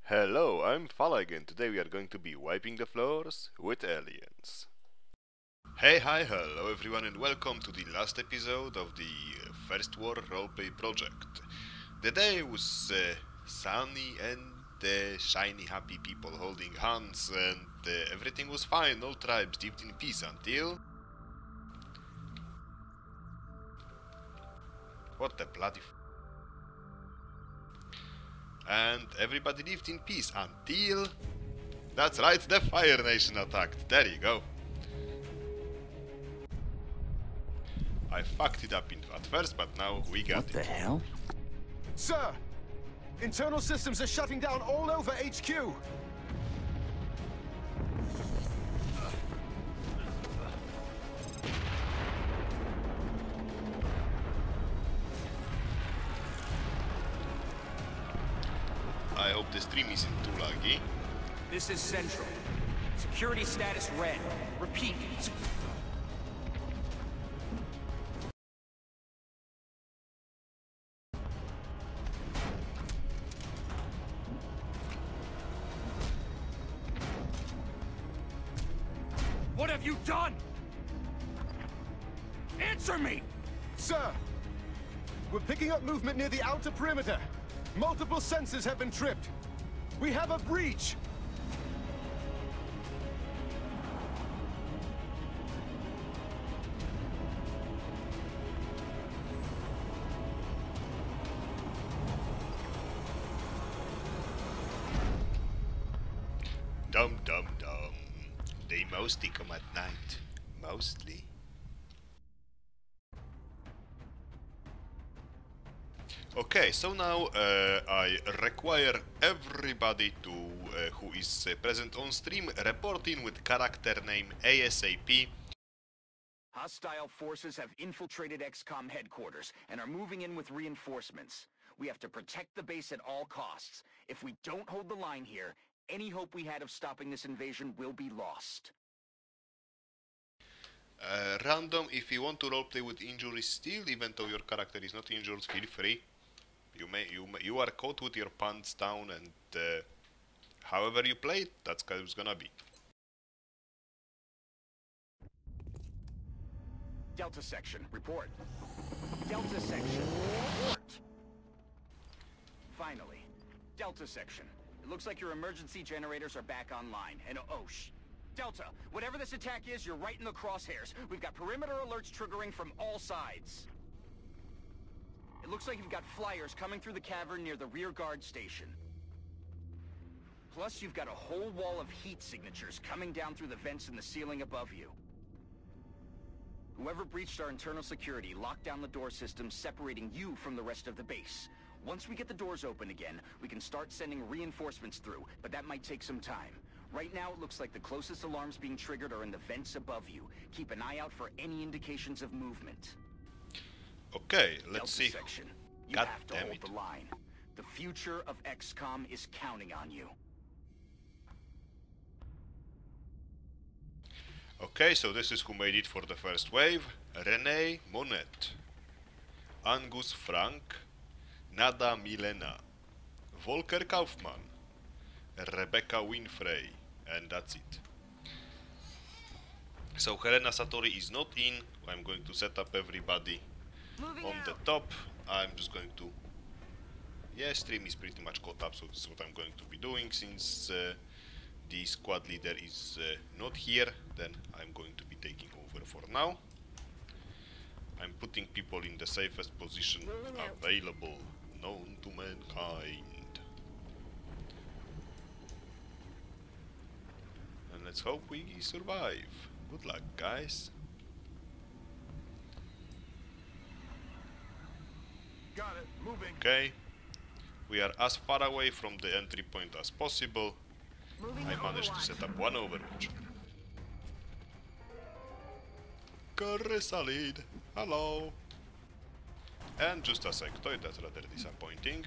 Hello, I'm Falag and today we are going to be wiping the floors with aliens. Hey, hi, hello everyone and welcome to the last episode of the First War roleplay project. The day was sunny and shiny happy people holding hands and everything was fine, all tribes lived in peace until... What the bloody... And everybody lived in peace until... That's right, the Fire Nation attacked. There you go. I fucked it up at first, but now we got it. What the hell? Sir! Internal systems are shutting down all over HQ! I hope the stream isn't too laggy. This is Central. Security status red. Repeat. What have you done? Answer me! Sir! We're picking up movement near the outer perimeter. Multiple sensors have been tripped. We have a breach! Dum dum dum. They mostly come at night. Mostly. Okay, so now I require everybody to who is present on stream report in with character name ASAP. Hostile forces have infiltrated XCOM headquarters and are moving in with reinforcements. We have to protect the base at all costs. If we don't hold the line here, any hope we had of stopping this invasion will be lost. Random, if you want to roleplay with injuries still, even though your character is not injured, feel free. You are caught with your pants down, and however you play it, that's how it's gonna be. Delta Section, report. Delta Section, report. Finally, Delta Section. It looks like your emergency generators are back online, and Delta, whatever this attack is, you're right in the crosshairs. We've got perimeter alerts triggering from all sides. It looks like you've got flyers coming through the cavern near the rear guard station. Plus, you've got a whole wall of heat signatures coming down through the vents in the ceiling above you. Whoever breached our internal security locked down the door system, separating you from the rest of the base. Once we get the doors open again, we can start sending reinforcements through, but that might take some time. Right now, it looks like the closest alarms being triggered are in the vents above you. Keep an eye out for any indications of movement. Okay, let's see. Section. You God have to damn hold it. the line. The future of XCOM is counting on you. Okay, so this is who made it for the first wave. René Monet, Angus Frank, Nada Milena, Volker Kaufmann, Rebecca Winfrey, and that's it. So Helena Satori is not in. I'm going to set up everybody on the top. I'm just going to... Yeah, stream is pretty much caught up, so this is what I'm going to be doing. Since the squad leader is not here, then I'm going to be taking over for now. I'm putting people in the safest position available, known to mankind. And let's hope we survive. Good luck, guys. Got it, moving. Okay. We are as far away from the entry point as possible. I managed to set up one Overwatch. Corresalid, hello. And just a sectoid, that's rather disappointing.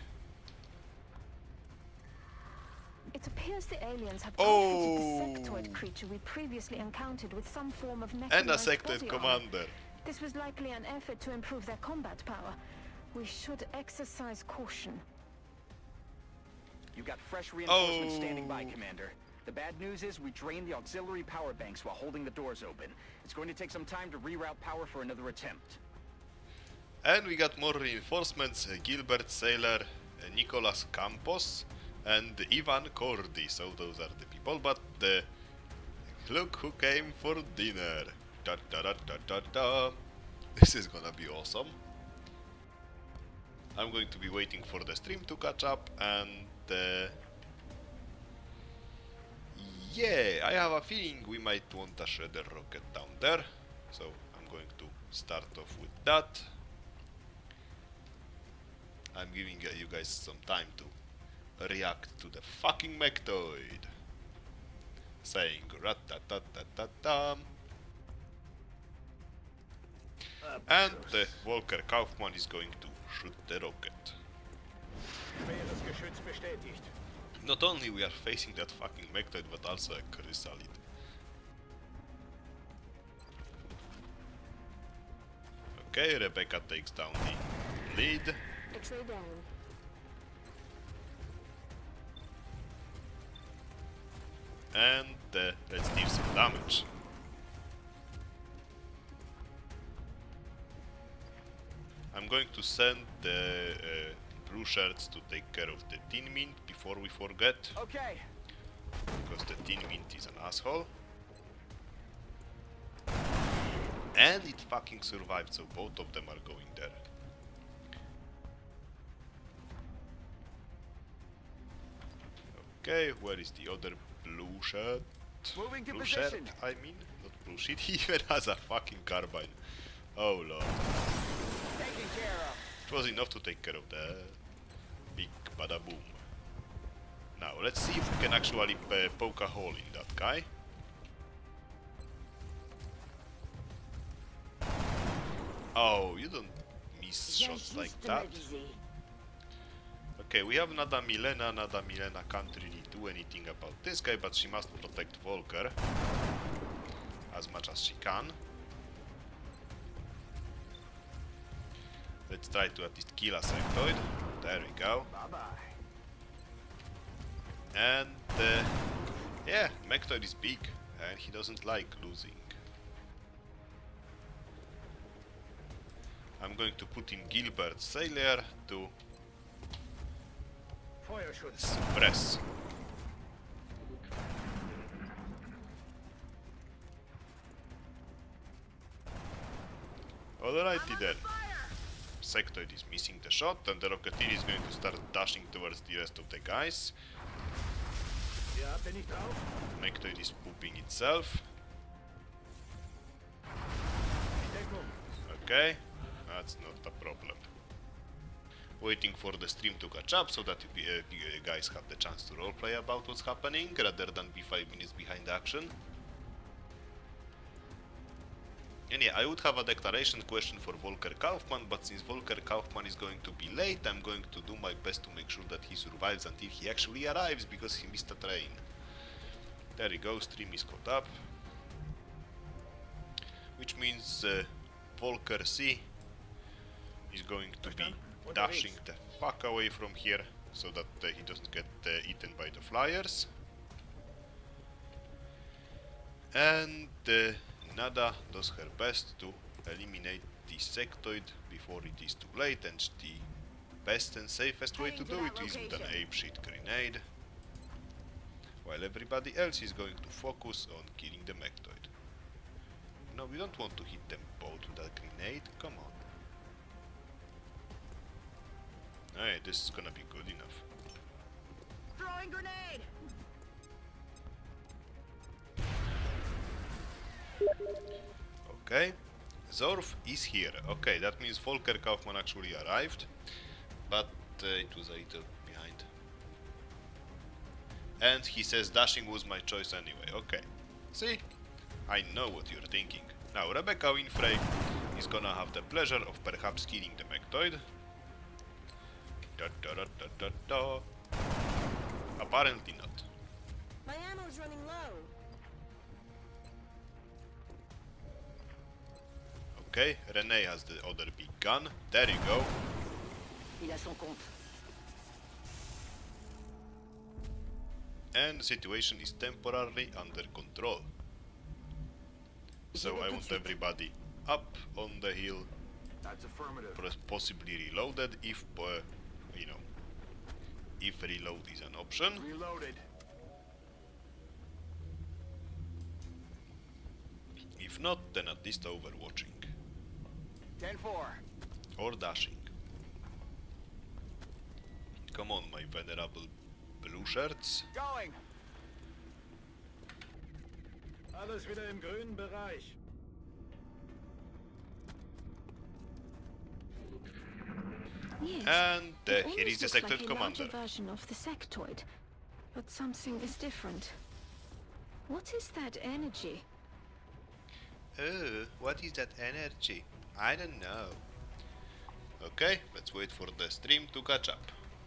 It appears the aliens have outfitted the sectoid creature we previously encountered with some form of And a mechanized sectoid body commander. armor. This was likely an effort to improve their combat power. We should exercise caution. You got fresh reinforcements standing by, Commander. The bad news is we drained the auxiliary power banks while holding the doors open. It's going to take some time to reroute power for another attempt. And we got more reinforcements, Gilbert Saylor, Nicolas Campos, and Ivan Cordy. So those are the people, but look who came for dinner. Da, da, da, da, da, da. This is gonna be awesome. I'm going to be waiting for the stream to catch up, and yeah, I have a feeling we might want a shredder rocket down there, so I'm going to start off with that. I'm giving you guys some time to react to the fucking Mechtoid, saying rat-ta-ta-ta-ta-ta. And Volker Kaufmann is going to shoot the rocket. Not only we are facing that fucking Mechtoid, but also a Chrysalid. Okay, Rebecca takes down the lead. X-ray down. And let's deal some damage. I'm going to send the blue shirts to take care of the Tin Mint before we forget. Okay. Because the Tin Mint is an asshole. And it fucking survived, so both of them are going there. Okay, where is the other blue shirt? Moving to Blue position. shirt, I mean, not blue shit. He even has a fucking carbine. Oh lord. Taken care of. It was enough to take care of the big bada boom. Now let's see if we can actually poke a hole in that guy. Oh, you don't miss shots like that. Okay, we have Nada Milena. Nada Milena can't really do anything about this guy, but she must protect Volker as much as she can. Let's try to at least kill a sectoid. There we go. Bye-bye. And yeah, Mechtoid is big and he doesn't like losing. I'm going to put in Gilbert Saylor to suppress. Alrighty then. Sectoid is missing the shot and the Rocketeer is going to start dashing towards the rest of the guys. Mechtoid is pooping itself. Okay, that's not a problem. Waiting for the stream to catch up so that you guys have the chance to roleplay about what's happening rather than be 5 minutes behind action. And yeah, I would have a declaration question for Volker Kaufmann, but since Volker Kaufmann is going to be late, I'm going to do my best to make sure that he survives until he actually arrives, because he missed a train. There we go, stream is caught up. Which means Volker C is going to be dashing the fuck away from here, so that he doesn't get eaten by the flyers. And Nada does her best to eliminate the sectoid before it is too late, and the best and safest way to do it is with an apeshit grenade, while everybody else is going to focus on killing the Mechtoid. No, we don't want to hit them both with a grenade, come on. Hey, this is gonna be good enough. Throwing grenade! Okay, Zorf is here. Okay, that means Volker Kaufmann actually arrived, but it was a little behind. And he says dashing was my choice anyway. Okay, see? I know what you're thinking. Now, Rebecca Winfrey is gonna have the pleasure of perhaps killing the Mechtoid. Da, da, da, da, da, da. Apparently not. My ammo's running low. Okay, Renee has the other big gun. There you go. Il a son compte. and the situation is temporarily under control. So I want everybody up on the hill, That's affirmative. possibly reloaded if, you know, if reload is an option. Reloaded. If not, then at least overwatching 10-4. or dashing. Come on, my venerable blue shirts. Going. Alles wieder im grünen Bereich. Yes. And it here is almost the looks sector like commander. a larger version of the sectoid, but something is different. What is that energy? Oh, what is that energy? I don't know. Okay, let's wait for the stream to catch up.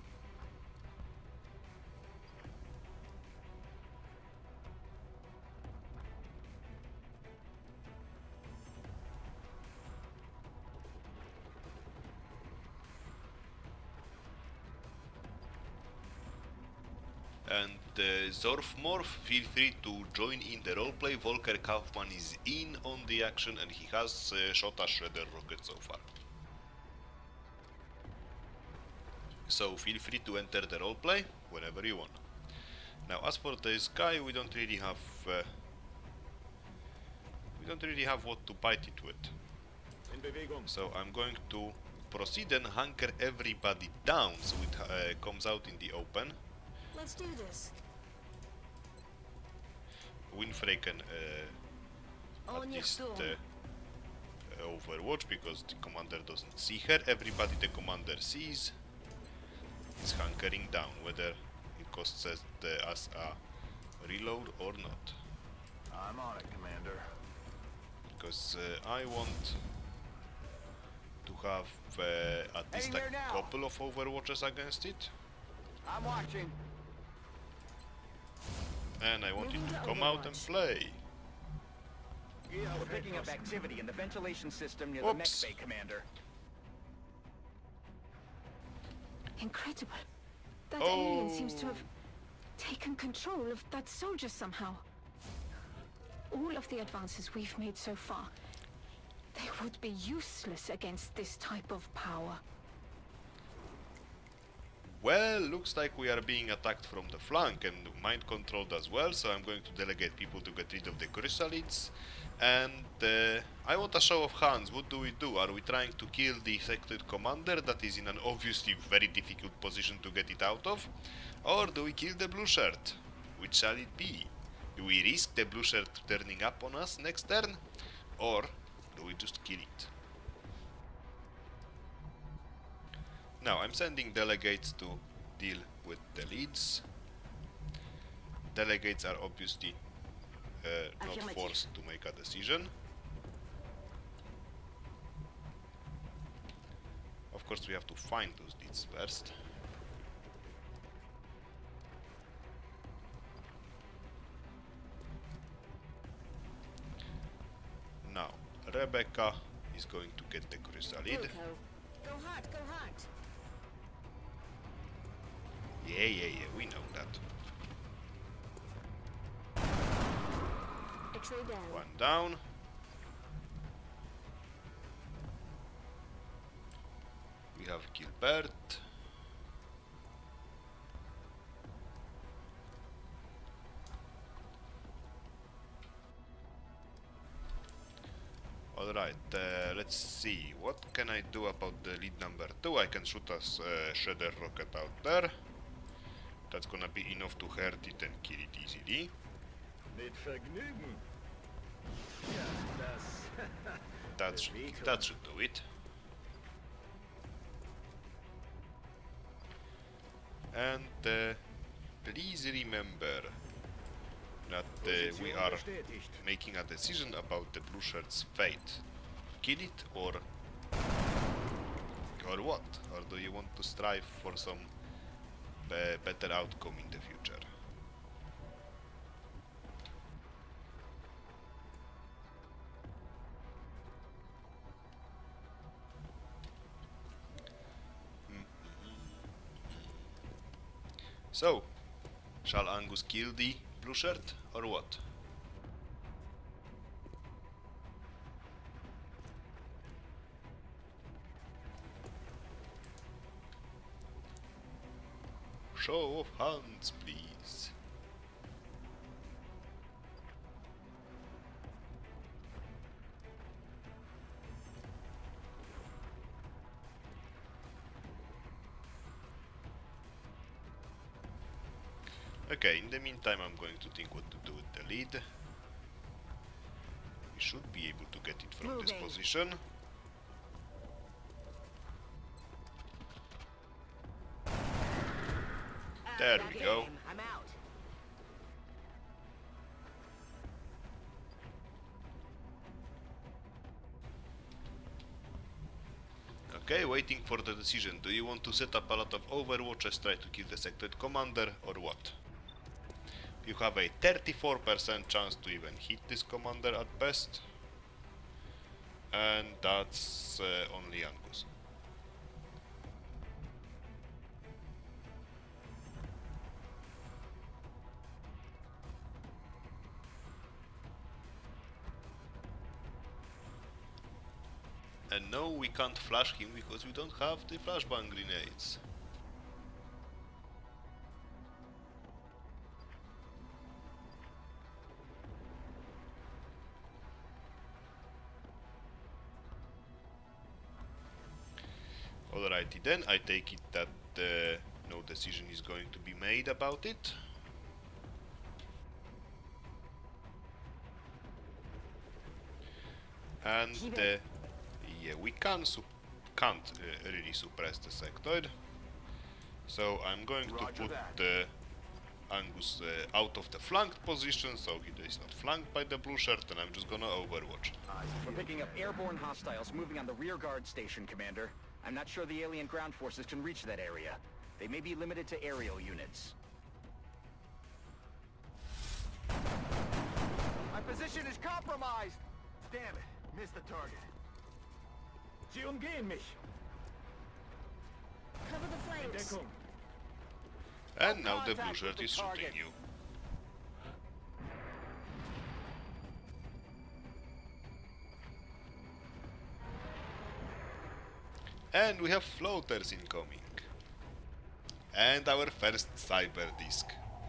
And Zorfmorph, feel free to join in the roleplay. Volker Kaufmann is in on the action and he has shot a Shredder rocket so far. So feel free to enter the roleplay whenever you want. Now as for this guy, we don't really have what to bite it with. In Bewegung. So I'm going to proceed and hunker everybody down so it comes out in the open. Let's do this. Winfrey can On at your least storm. overwatch because the commander doesn't see her. Everybody the commander sees is hunkering down, whether it costs us a reload or not. I'm on it, Commander. Because I want to have at least Heading there a now. couple of overwatches against it. I'm watching. And I want it Moving to to come out and Overwatch. play. We're picking up activity in the ventilation system near the mech Whoops. bay, Commander. Incredible. That Oh. alien seems to have taken control of that soldier somehow. All of the advances we've made so far, they would be useless against this type of power. Well, looks like we are being attacked from the flank and mind controlled as well, so I'm going to delegate people to get rid of the chrysalids. And I want a show of hands. What do we do? Are we trying to kill the sectoid commander that is in an obviously very difficult position to get it out of? Or do we kill the blue shirt? Which shall it be? Do we risk the blue shirt turning up on us next turn? Or do we just kill it? Now I'm sending delegates to deal with the leads. Delegates are obviously not Affirmative. forced to make a decision. Of course we have to find those leads first. Now Rebecca is going to get the chrysalid. Wilco. Go hot, go hot. Yeah, we know that. X-ray down. One down. We have Gilbert. Alright, let's see. What can I do about the lead number 2? I can shoot a Shredder rocket out there. That's gonna be enough to hurt it and kill it easily. Mit Vergnügen. Ja, das. That should do it. And please remember that we Position are bestätigt. making a decision about the blue shirt's fate. Kill it or what? Or do you want to strive for some better outcome in the future? So, Shall Angus kill the blue shirt or what? Show of hands, please. Okay, in the meantime I'm going to think what to do with the lead. We should be able to get it from this Moving. position. There we go. I'm out. Okay, waiting for the decision. Do you want to set up a lot of overwatches, try to kill the sectoid commander, or what? You have a 34% chance to even hit this commander at best. And that's only Angus. And no, we can't flash him because we don't have the flashbang grenades. Alrighty then, I take it that no decision is going to be made about it. And yeah, we can't really suppress the sectoid. So I'm going to put Angus out of the flanked position, so he is not flanked by the blue shirt, and I'm just gonna overwatch. We're picking up airborne hostiles moving on the rear guard station, Commander. I'm not sure the alien ground forces can reach that area. They may be limited to aerial units. My position is compromised! Damn it, missed the target. Sie umgehen mich. Cover the flanks. Deckung. And now the blue Contact shirt with the is shooting target. you. And we have floaters incoming. And our first cyber disc.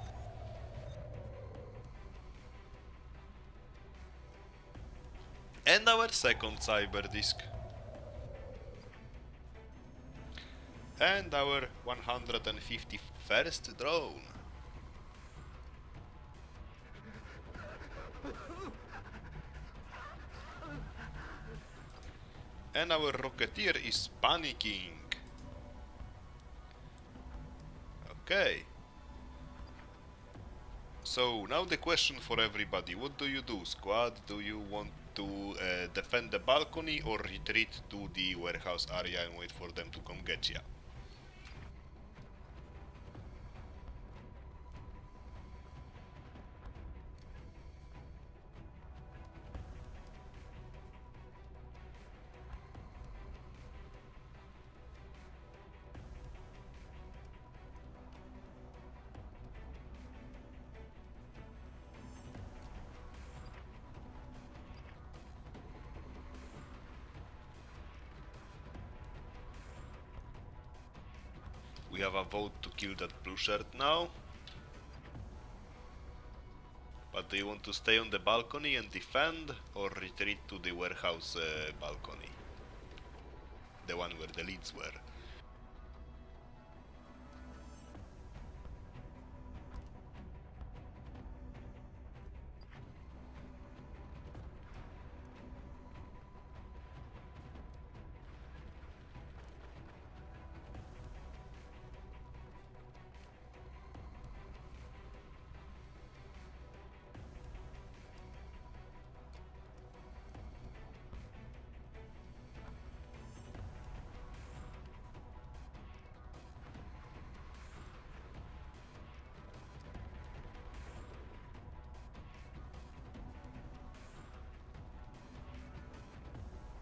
And our second cyber disc. And our 151st drone. And our Rocketeer is panicking. Okay. So now the question for everybody, what do you do, squad? Do you want to defend the balcony or retreat to the warehouse area and wait for them to come get ya? We have a vote to kill that blue shirt now. But do you want to stay on the balcony and defend, or retreat to the warehouse balcony? The one where the leads were.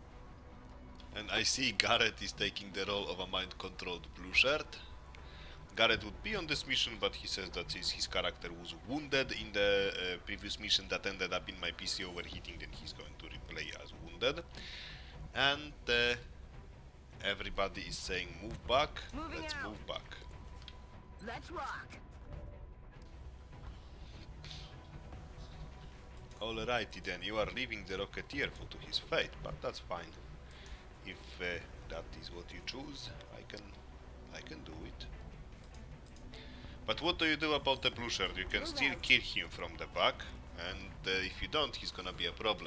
And I see Garrett is taking the role of a mind-controlled blue shirt. Garrett would be on this mission, but he says that his character was wounded in the previous mission that ended up in my PC overheating, then he's going to replay as wounded. And everybody is saying move back. Let's move back. Let's rock. Alrighty then, you are leaving the Rocketeer to his fate, but that's fine. If that is what you choose, I can do it. But what do you do about the blue shirt? You can still kill him from the back, and if you don't, he's gonna be a problem.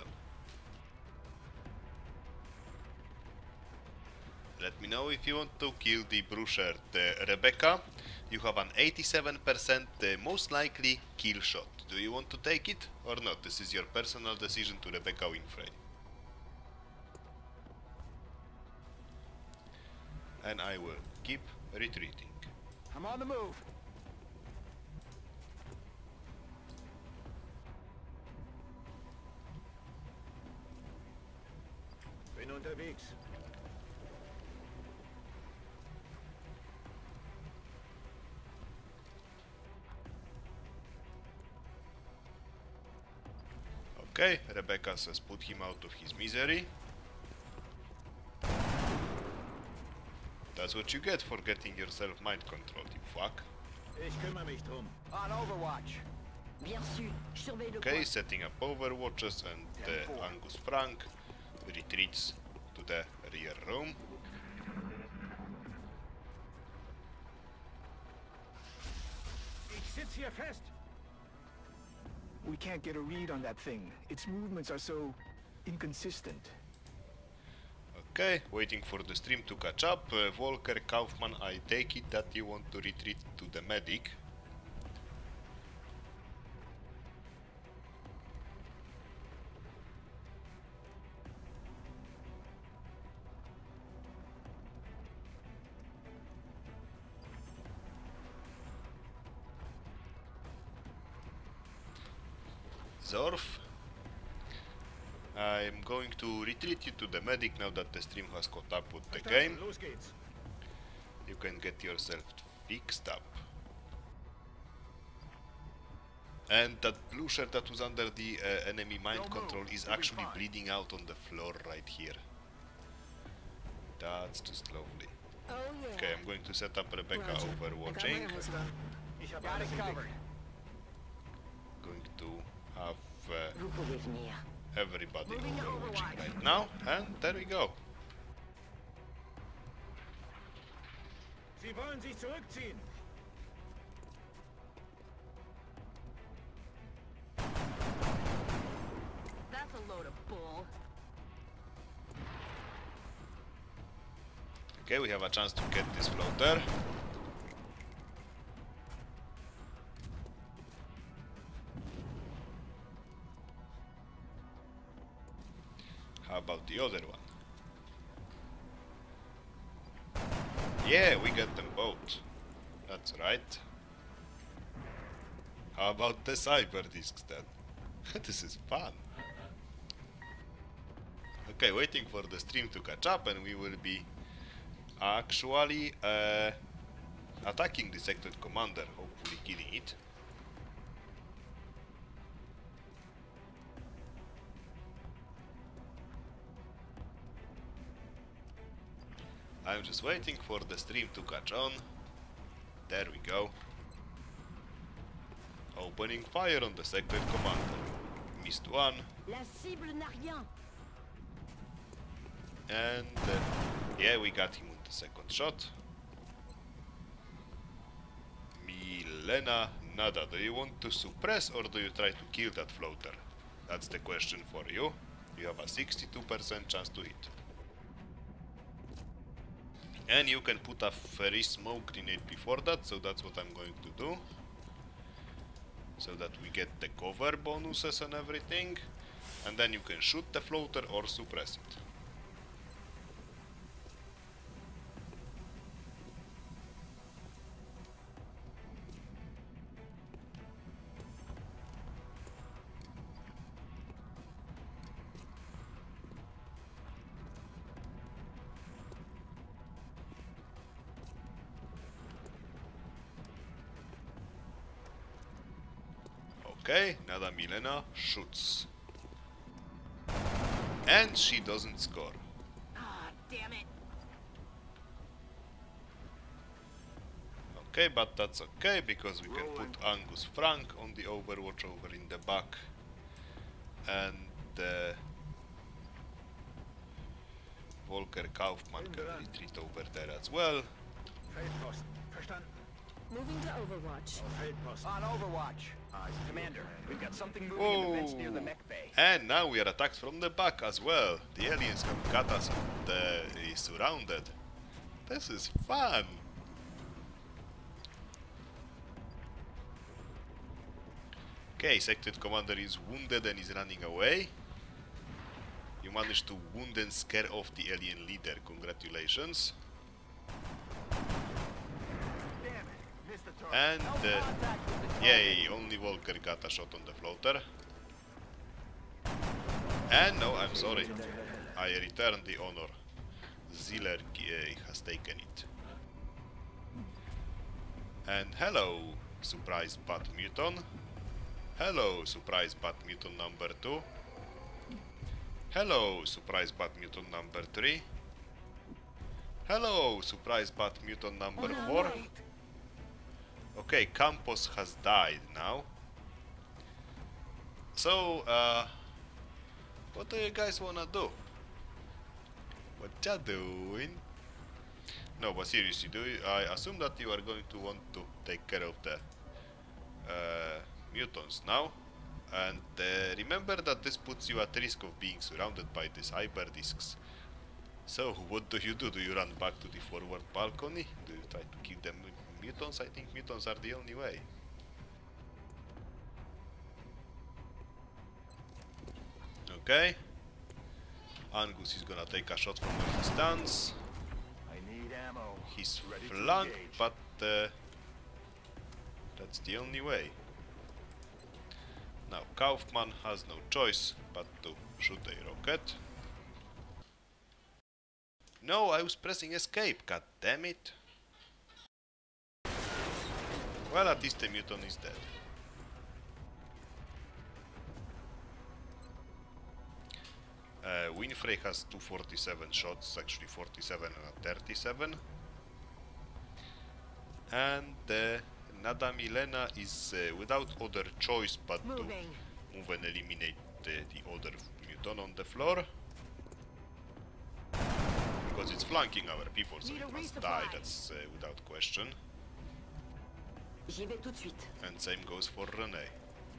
Let me know if you want to kill the blue shirt. Rebecca, you have an 87% most likely kill shot. Do you want to take it or not? This is your personal decision to Rebecca Winfrey. And I will keep retreating. I'm on the move. Bin unterwegs. Okay, Rebecca says put him out of his misery. That's what you get for getting yourself mind controlled, you fuck. Ich kümmere mich drum. On Overwatch. Bien sûr. Je surveille le Okay, coin. setting up overwatches, and Angus Frank retreats to the rear room. Ich sitz hier fest. We can't get a read on that thing. Its movements are so inconsistent. Okay, waiting for the stream to catch up. Volker Kaufman, I take it that you want to retreat to the medic. Zorf, I'm going to retreat you to the medic now that the stream has caught up with the game. Los geht's. You can get yourself fixed up. And that blue shirt that was under the enemy mind control is actually bleeding out on the floor right here. That's just lovely. Oh yeah. Okay, I'm going to set up Rebecca Roger. overwatching. I got my angles done. Ich hab Got alles it im Blick. covered. Going to have Vous pouvez venir. everybody Moving to overwatching Overwatch. right now, and there we go. Sie wollen sich zurückziehen. That's a load of bull. Okay, we have a chance to get this floater. How about the other one? Yeah, we got them both. That's right. How about the cyber discs then? This is fun. Okay, waiting for the stream to catch up, and we will be actually attacking the sector commander, hopefully killing it. I'm just waiting for the stream to catch on. There we go. Opening fire on the sector commander. Missed one. La cible n'a rien. And yeah, we got him with the second shot. Milena Nada, do you want to suppress or do you try to kill that floater? That's the question for you. You have a 62% chance to hit. And you can put a free smoke grenade before that, so that's what I'm going to do. So that we get the cover bonuses and everything. And then you can shoot the floater or suppress it. Okay, Nada Milena shoots. And she doesn't score. Ah, damn it. Okay, but that's okay, because we can put Angus Frank on the Overwatch over in the back. And Volker Kaufmann can retreat over there as well. Moving to Overwatch. On Overwatch. Commander, we've got something moving in the vents near the mech bay. And now we are attacked from the back as well. The aliens have got us and surrounded. This is fun. Okay, Sected Commander is wounded and is running away. You managed to wound and scare off the alien leader. Congratulations. And yay, only Volker got a shot on the floater. And no, I'm sorry, I returned the honor. Ziller has taken it. And hello, surprise Bat Muton. Hello, surprise Bat Muton number 2. Hello, surprise Bat Muton number 3. Hello, surprise Bat Muton number 4. Okay, Campos has died now. So, what do you guys wanna do? What ya doing? No, but seriously, I assume that you are going to want to take care of the mutants now. And remember that this puts you at risk of being surrounded by these hyper discs. So, what do? Do you run back to the forward balcony? Do you try to kill them with mutants? I think mutants are the only way. Okay. Angus is gonna take a shot from where he stands. I need ammo. He's flanked, but that's the only way. Now Kaufmann has no choice but to shoot a rocket. No, I was pressing escape, god damn it. Well, at least the mutant is dead. Winfrey has 247 shots, actually 47 and 37. And Nada Milena is without other choice but to move and eliminate the other mutant on the floor. Because it's flanking our people, so it must die, that's without question. J'y vais tout de suite. And same goes for René.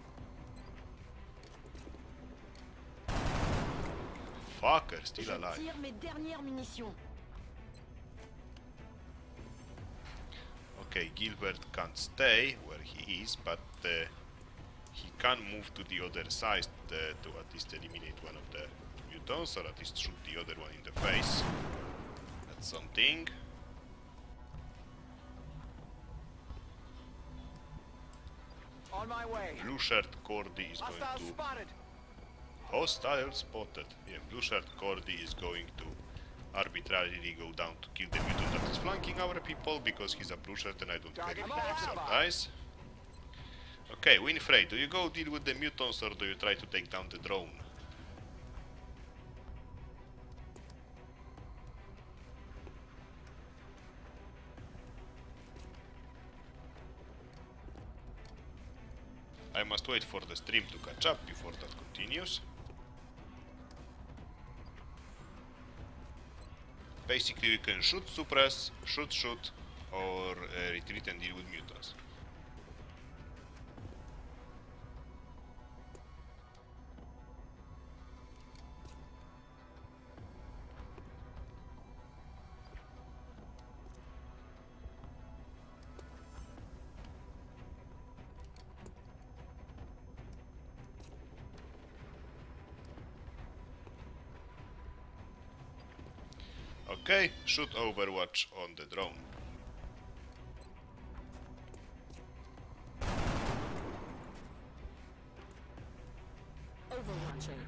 Fucker, still alive. Je tire mes dernières munitions. Okay, Gilbert can't stay where he is, but he can move to the other side to at least eliminate one of the mutants, or at least shoot the other one in the face. That's something. On my way. Blue shirt Cordy is going Hostile to... spotted. Hostile spotted. Yeah, blue shirt Cordy is going to arbitrarily go down to kill the mutant that is flanking our people, because he's a blue shirt and I don't care if he lives or dies. Okay, Winfrey, do you go deal with the mutants or do you try to take down the drone? I must wait for the stream to catch up before that continues. Basically, we can shoot, suppress, shoot, or retreat and deal with mutants. Okay, shoot Overwatch on the drone. Overwatching.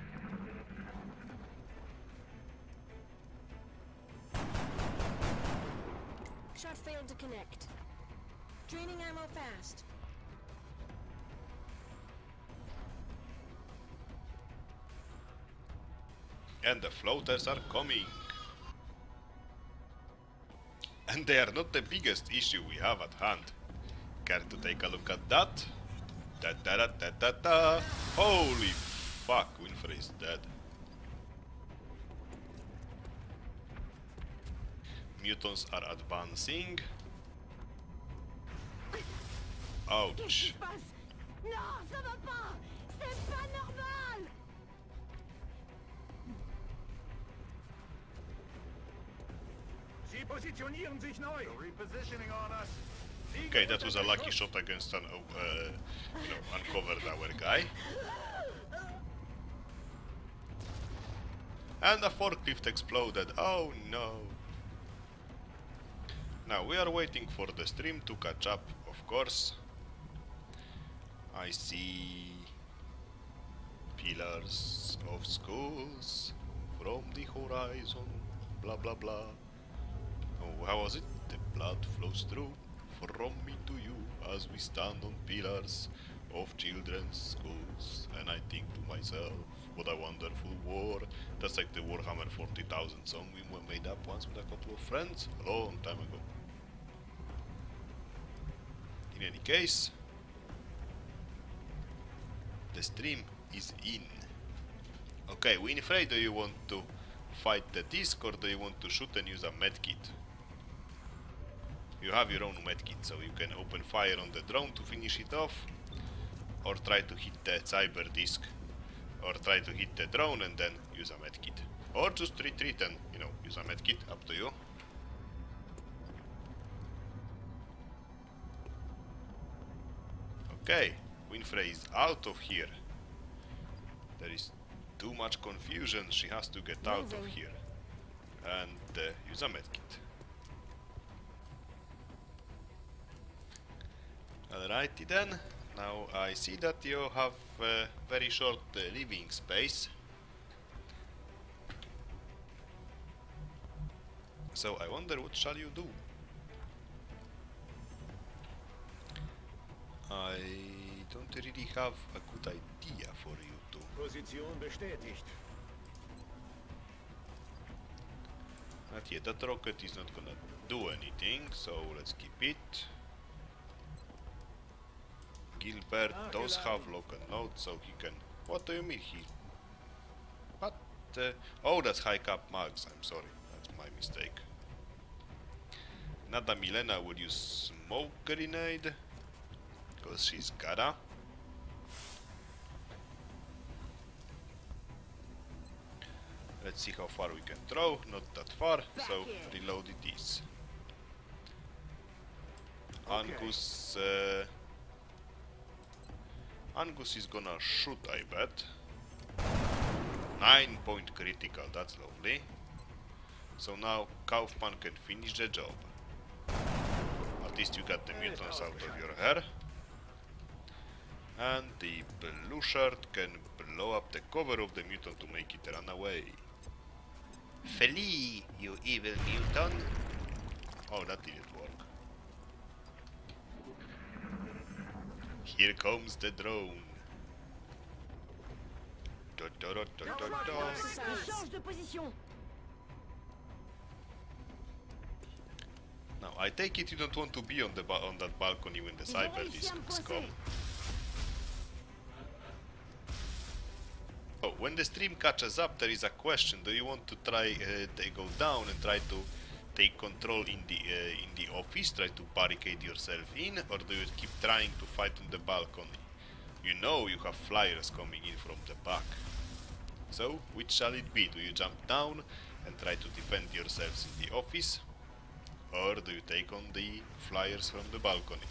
Shot failed to connect. Draining ammo fast. And the floaters are coming. And they are not the biggest issue we have at hand. Care to take a look at that? Da da da da da da! Holy fuck, Winfrey is dead. Mutants are advancing. Ouch. Non, ça va pas! C'est pas normal! Sie positionieren sich neu. Repositioning on us. Okay, that was a lucky shot against an, uncovered our guy. And the forklift exploded. Oh no. Now we are waiting for the stream to catch up, of course. I see pillars of schools from the horizon. Blah blah blah. Oh, how was it? The blood flows through from me to you as we stand on pillars of children's schools. And I think to myself, what a wonderful war. That's like the Warhammer 40,000 song we made up once with a couple of friends a long time ago. In any case, the stream is in. Okay, Winfrey, do you want to fight the disc or do you want to shoot and use a medkit? You have your own medkit, so you can open fire on the drone to finish it off, or try to hit the cyber disc, or try to hit the drone and then use a medkit. Or just retreat and, use a medkit, up to you. Okay, Winfrey is out of here. There is too much confusion, she has to get out of here. And use a medkit. Alrighty then, now I see that you have very short living space. So I wonder what shall you do? I don't really have a good idea for you two. Position bestätigt. Not yet, that rocket is not gonna do anything, so let's keep it. Gilbert does have lock and load, so he can... What do you mean he... What? Oh, that's high cap mags, I'm sorry, that's my mistake. Nada Milena would use smoke grenade, because she's gotta. Let's see how far we can throw, not that far, so reload it is. Angus... Angus is gonna shoot, I bet. 9-point critical, that's lovely. So now Kaufman can finish the job. At least you got the mutants out of your hair. And the blue shirt can blow up the cover of the mutant to make it run away. Flee, you evil mutant! Oh, that didn't work. Here comes the drone. Da, da, da, da, da, da. Change de position! Now, I take it you don't want to be on the on that balcony when the cyber discs come. Oh, when the stream catches up, there is a question. Do you want to try they go down and try to take control in the office, try to barricade yourself in, or do you keep trying to fight on the balcony? You know you have flyers coming in from the back. So, which shall it be? Do you jump down and try to defend yourselves in the office, or do you take on the flyers from the balcony?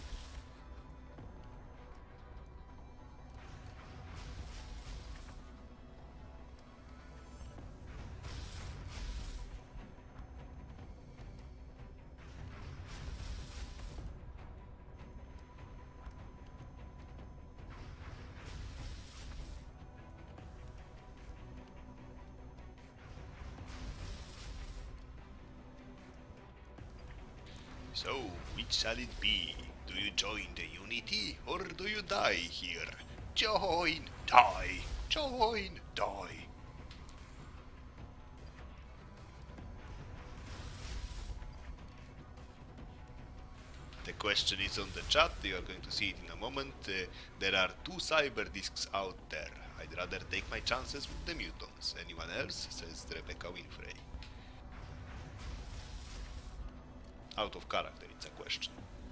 So, which shall it be? Do you join the Unity, or do you die here? Join, die, join, die. question is on the chat, you are going to see it in a moment. There are 2 cyber discs out there. I'd rather take my chances with the mutants. Anyone else? Says Rebecca Winfrey. Out of character, it's a question.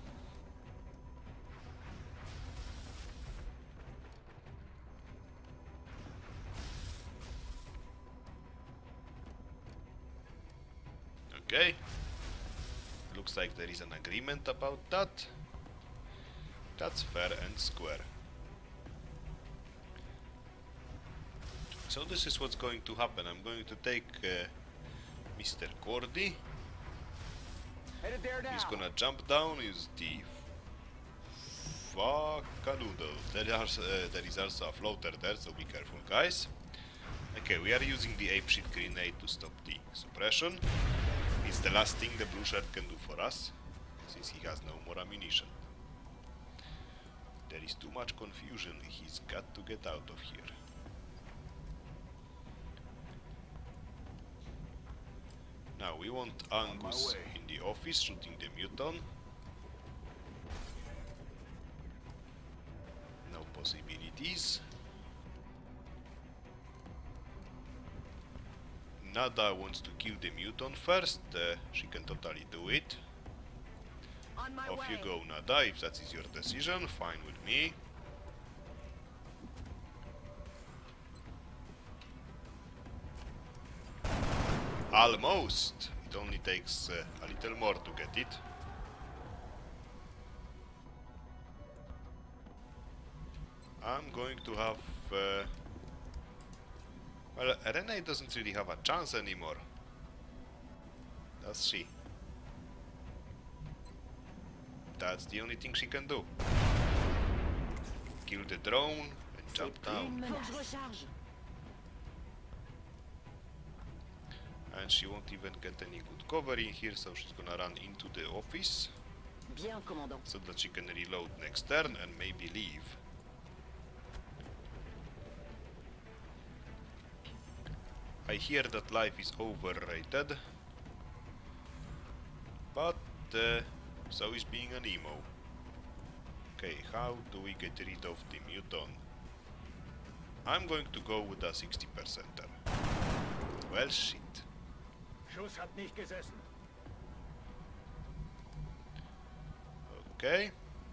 Okay. Looks like there is an agreement about that. That's fair and square. So this is what's going to happen. I'm going to take Mr. Cordy. Headed there now. He's gonna jump down, use the Fuckadoodle. There is also a floater there, so be careful, guys. Okay, we are using the apeshit grenade to stop the suppression. It's the last thing the blue shirt can do for us, since he has no more ammunition. There is too much confusion, he's got to get out of here. Now we want Angus in the office shooting the mutant. No possibilities. Nada wants to kill the mutant first. She can totally do it. Off you go, Nada. If that is your decision, fine with me. Almost. It only takes a little more to get it. I'm going to have... well, Renee doesn't really have a chance anymore. Does she? That's the only thing she can do. Kill the drone and jump down. And she won't even get any good cover in here, so she's gonna run into the office. Bien, commandant. So that she can reload next turn and maybe leave. I hear that life is overrated, but so is being an emo. Okay, how do we get rid of the mutant? I'm going to go with a 60%er. Well, shit. Schuss hat nicht gesessen. Okay.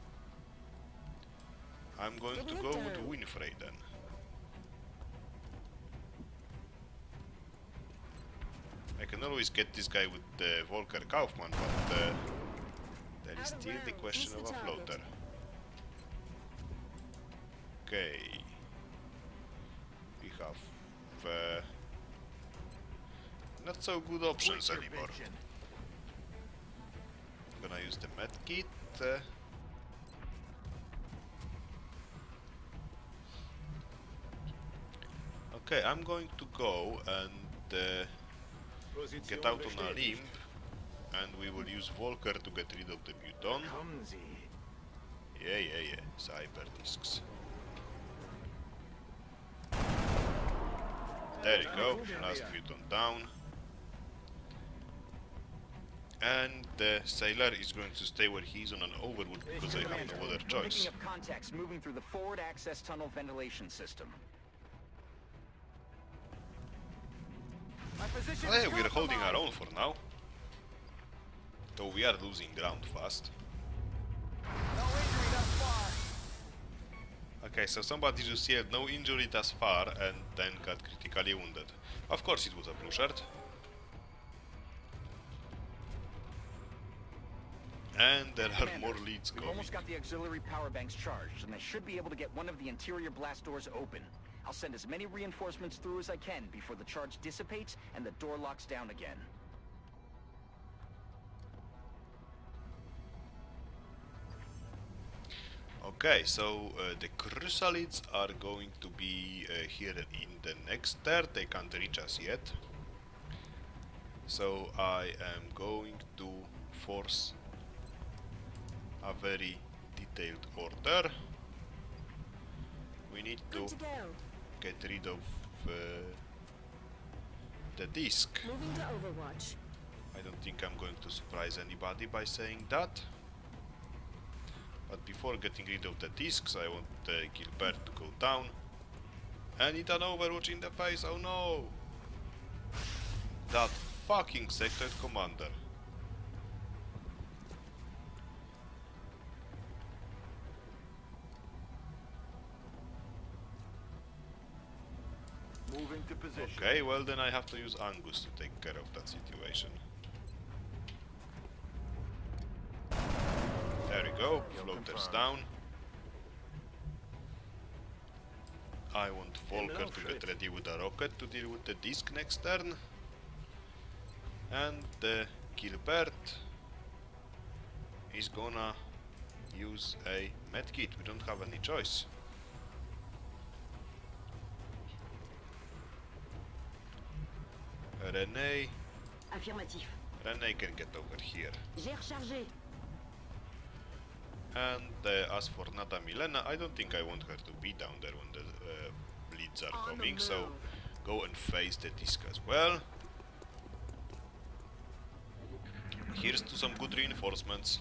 I'm going to go with Winfrey then. I can always get this guy with Volker Kaufmann, but there is still the question of a floater. Okay. We have not so good options anymore. I'm gonna use the medkit. Okay, I'm going to go and get out on a limb, and we will use Volker to get rid of the mutant. Yeah. Cyber discs. There you go, last mutant down. And the sailor is going to stay where he's on an Overwood because I have no other choice. Picking up contacts moving through the forward access tunnel ventilation system. Hey, we're holding our own for now. Though we are losing ground fast. Okay, so somebody just yelled no injury thus far and then got critically wounded. Of course it was a blue shirt. And there are more leads We've coming. almost got the auxiliary power banks charged, and they should be able to get one of the interior blast doors open. I'll send as many reinforcements through as I can before the charge dissipates and the door locks down again. Okay, so the chrysalids are going to be here in the next turn. They can't reach us yet. So I am going to force a very detailed order. We need to get rid of the disc. Moving to Overwatch. I don't think I'm going to surprise anybody by saying that. But before getting rid of the discs, I want Gilbert to go down. And it an Overwatch in the face, oh no! That fucking secret commander. Moving to position. Okay, well then I have to use Angus to take care of that situation. There we go, floaters down. I want Volker to get ready with a rocket to deal with the disc next turn. And Gilbert is gonna use a medkit, we don't have any choice. René Affirmatif. can get over here. J'ai rechargé. And as for Nada Milena, I don't think I want her to be down there when the bleeds are coming, so go and face the disc as well. Here's to some good reinforcements.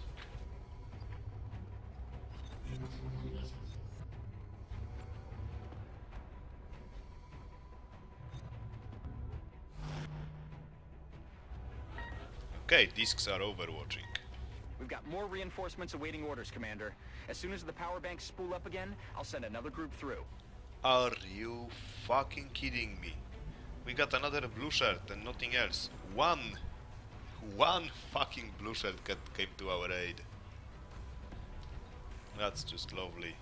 Okay, discs are overwatching. We've got more reinforcements awaiting orders, Commander. As soon as the power banks spool up again, I'll send another group through. Are you fucking kidding me? We got another blue shirt and nothing else. One fucking blue shirt came to our aid. That's just lovely.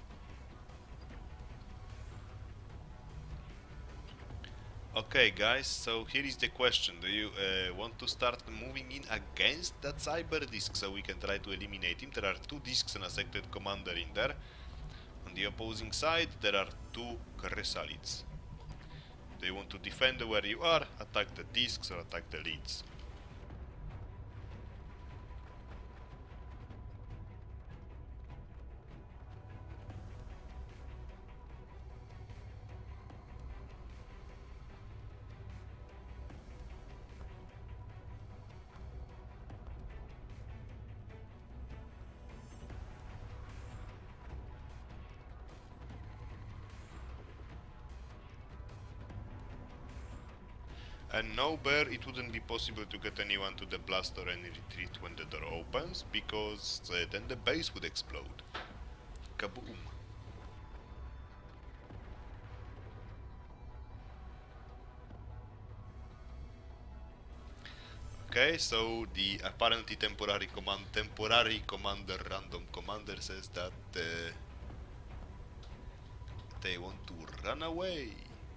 Okay guys, so here is the question. Do you want to start moving in against that cyber disc so we can try to eliminate him? There are 2 discs and a secret commander in there. On the opposing side there are 2 chrysalids. Do you want to defend where you are, attack the discs or attack the leads? And no, Bear, it wouldn't be possible to get anyone to the blast or any retreat when the door opens, because then the base would explode. Kaboom. Okay, so the apparently temporary commander random commander says that they want to run away.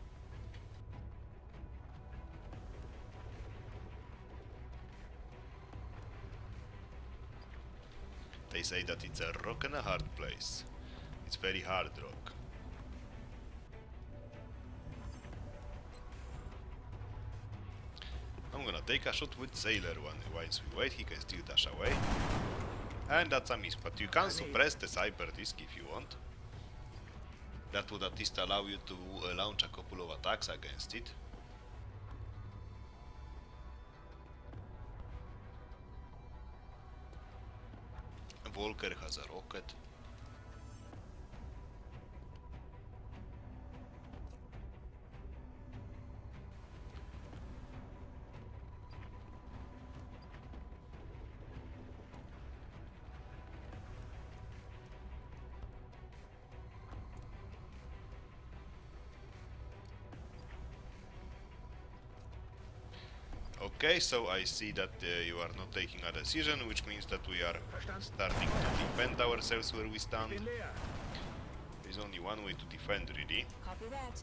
They say that it's a rock and a hard place. It's very hard rock. I'm gonna take a shot with Sailor once we wait, he can still dash away. And that's a miss, but you can suppress the cyber disc if you want. That would at least allow you to launch a couple of attacks against it. Volker has a rocket. Okay, so I see that you are not taking a decision, which means that we are starting to defend ourselves where we stand. There's only one way to defend, really. Copy that.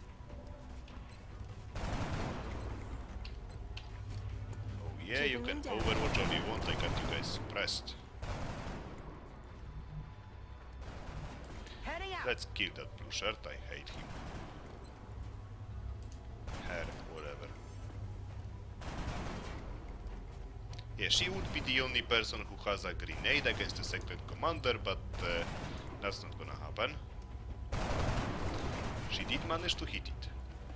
Oh yeah, you can overwatch all you want, I got you guys suppressed. Heading out. Let's kill that blue shirt, I hate him. Her, whatever. Yeah, she would be the only person who has a grenade against the secret commander, but that's not gonna happen. She did manage to hit it.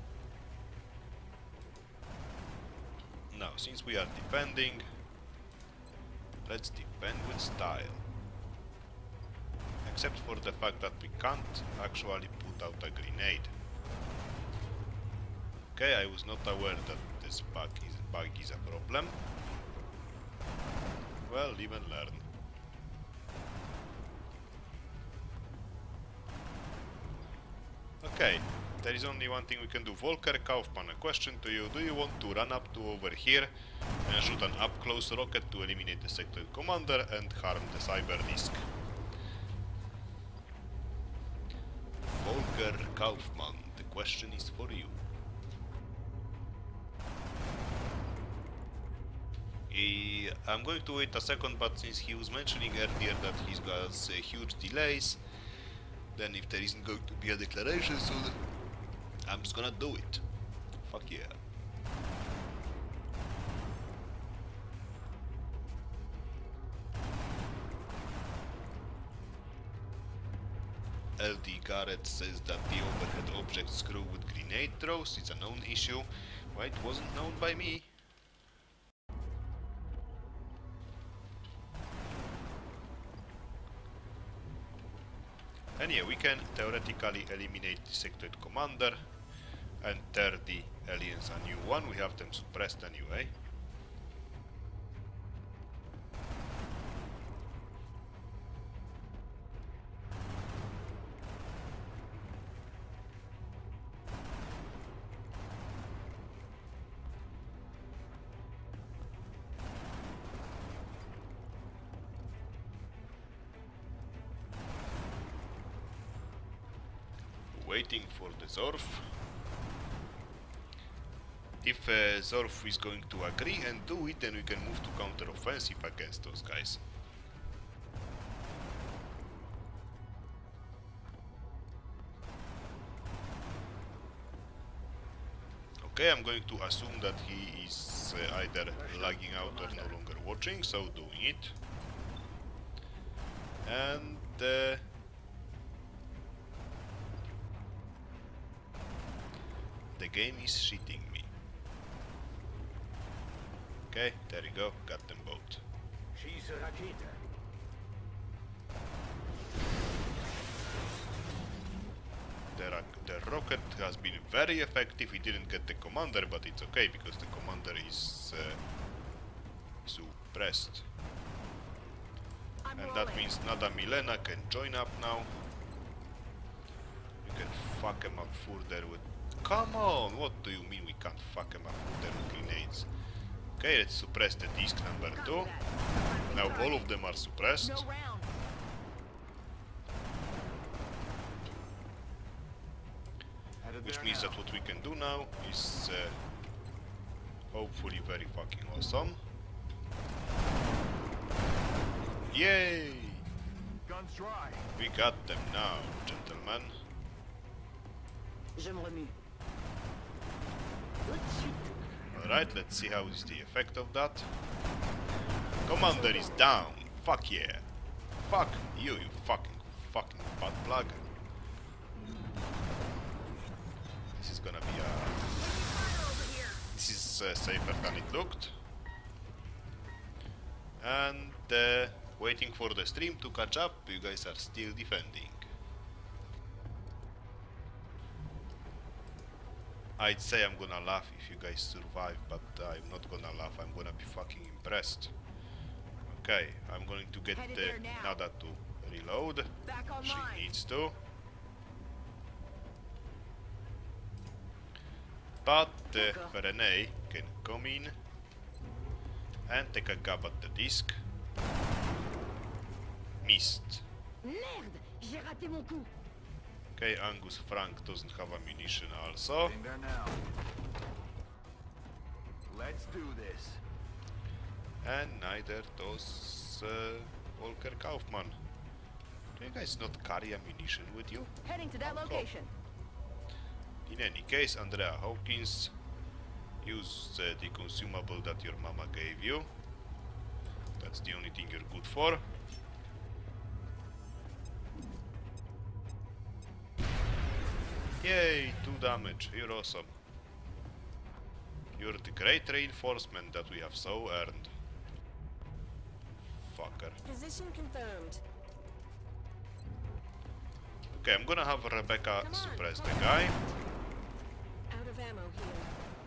Now, since we are defending, let's defend with style. except for the fact that we can't actually put out a grenade. Okay, I was not aware that this bug is a problem. Well, live and learn. Okay, there is only one thing we can do. Volker Kaufmann, a question to you. Do you want to run up to over here and shoot an up-close rocket to eliminate the sectoid commander and harm the cyber disk? Volker Kaufmann, the question is for you. I'm going to wait a second, but since he was mentioning earlier that he's got huge delays, then if there isn't going to be a declaration soon, I'm just gonna do it. Fuck yeah. LD Garrett says that the overhead object screw with grenade throws is a known issue. Why it wasn't known by me? And yeah, we can theoretically eliminate the sectoid commander and tear the aliens a new one. We have them suppressed anyway. Waiting for the Zorf. If Zorf is going to agree and do it, then we can move to counter-offensive against those guys. Okay, I'm going to assume that he is either lagging out or no longer watching, so doing it. And the game is shitting me. Okay, there you go, got them both. The rocket has been very effective. He didn't get the commander, but it's okay because the commander is suppressed. And that means Nada Milena can join up now. We can fuck him up further with... Come on! What do you mean we can't fuck him up further with grenades? Okay, let's suppress the disc number 2. Now all of them are suppressed. Which means that what we can do now is hopefully very fucking awesome. Yay! Guns dry. We got them now, gentlemen. Alright, let's see how is the effect of that. Commander is down. Fuck yeah. Fuck you, you fucking butt plug. This is gonna be this is safer than it looked. And waiting for the stream to catch up. You guys are still defending. I'd say I'm gonna laugh if you guys survive, but I'm not gonna laugh. I'm gonna be fucking impressed. Okay, I'm going to get Nada to reload. She needs to. But Renee can come in and take a gab at the disc. Missed. Merde, j'ai raté mon coup. Okay, Angus Frank doesn't have ammunition also. In there now. Let's do this. And neither does Volker Kaufmann. Do you guys not carry ammunition with you? Heading to that location. In any case, Andrea Hawkins, use the consumable that your mama gave you. That's the only thing you're good for. Yay, 2 damage, you're awesome. You're the great reinforcement that we have so earned. Fucker. Position confirmed. Okay, I'm gonna have Rebecca suppress the guy. Out of ammo here.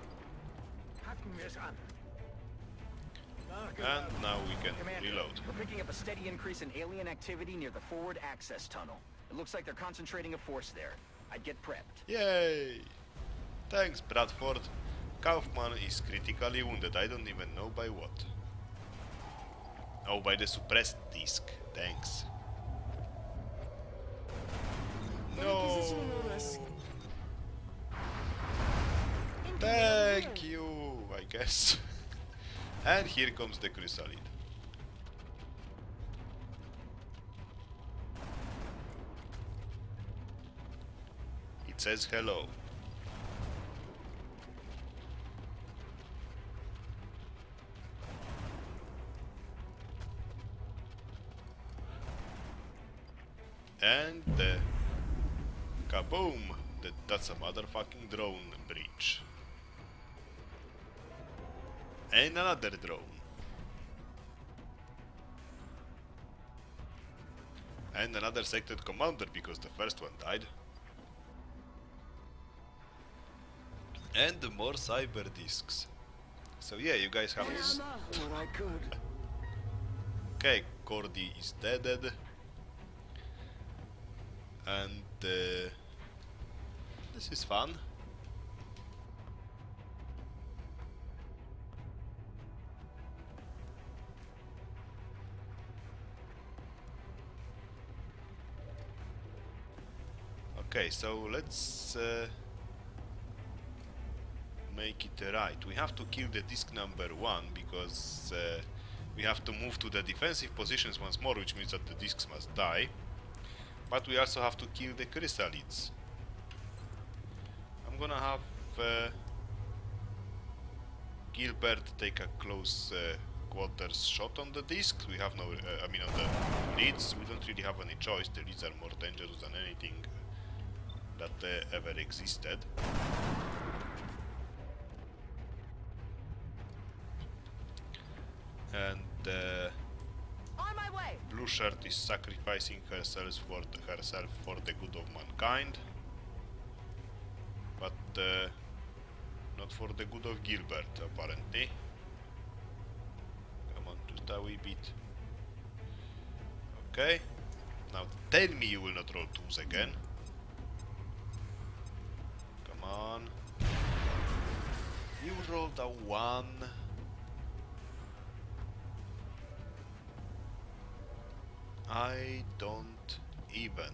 And now we can Commander, reload. we're picking up a steady increase in alien activity near the forward access tunnel. It looks like they're concentrating a force there. I'd get prepped. Yay! Thanks, Bradford. Kaufman is critically wounded. I don't even know by what. Oh, by the suppressed disc. Thanks. No! Thank you, I guess. And here comes the chrysalid. It says hello. And kaboom! That's a motherfucking drone breach. And another drone. And another sected commander because the first one died. And more cyber discs. So yeah, you guys have this. What I could. Okay, Cordy is dead. And this is fun. Okay, so let's make it right. We have to kill the disc number 1 because we have to move to the defensive positions once more, which means that the discs must die. But we also have to kill the chrysalids. I'm gonna have Gilbert take a close quarters shot on the discs. We have no, I mean on the leads, we don't really have any choice. The leads are more dangerous than anything that ever existed. And On my way. Blue Shirt is sacrificing herself for the good of mankind, but not for the good of Gilbert, apparently. Come on, just a wee bit. Okay. Now tell me you will not roll 2s again. Come on. You rolled a 1. I don't even.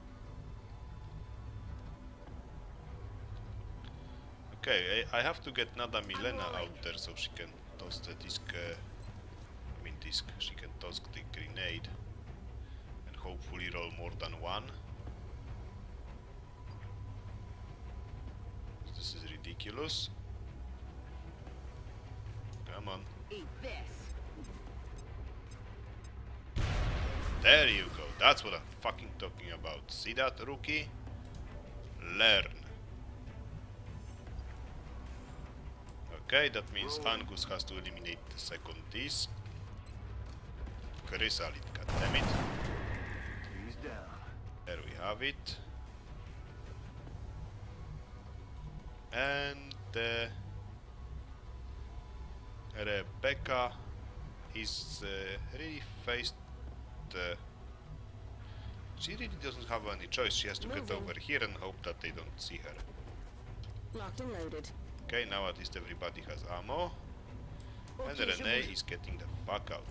Okay, I have to get Nada Milena out there so she can toss the disc. She can toss the grenade and hopefully roll more than 1. This is ridiculous. Come on. Eat this. There you go, that's what I'm fucking talking about. See that, rookie? Learn. Okay, that means Angus has to eliminate the second disc. Chrysalid, goddammit. He's down. There we have it. And Rebecca is really faced. She really doesn't have any choice. She has to get over here and hope that they don't see her. Locked and loaded. Okay, now at least everybody has ammo. And Renee is getting the fuck out.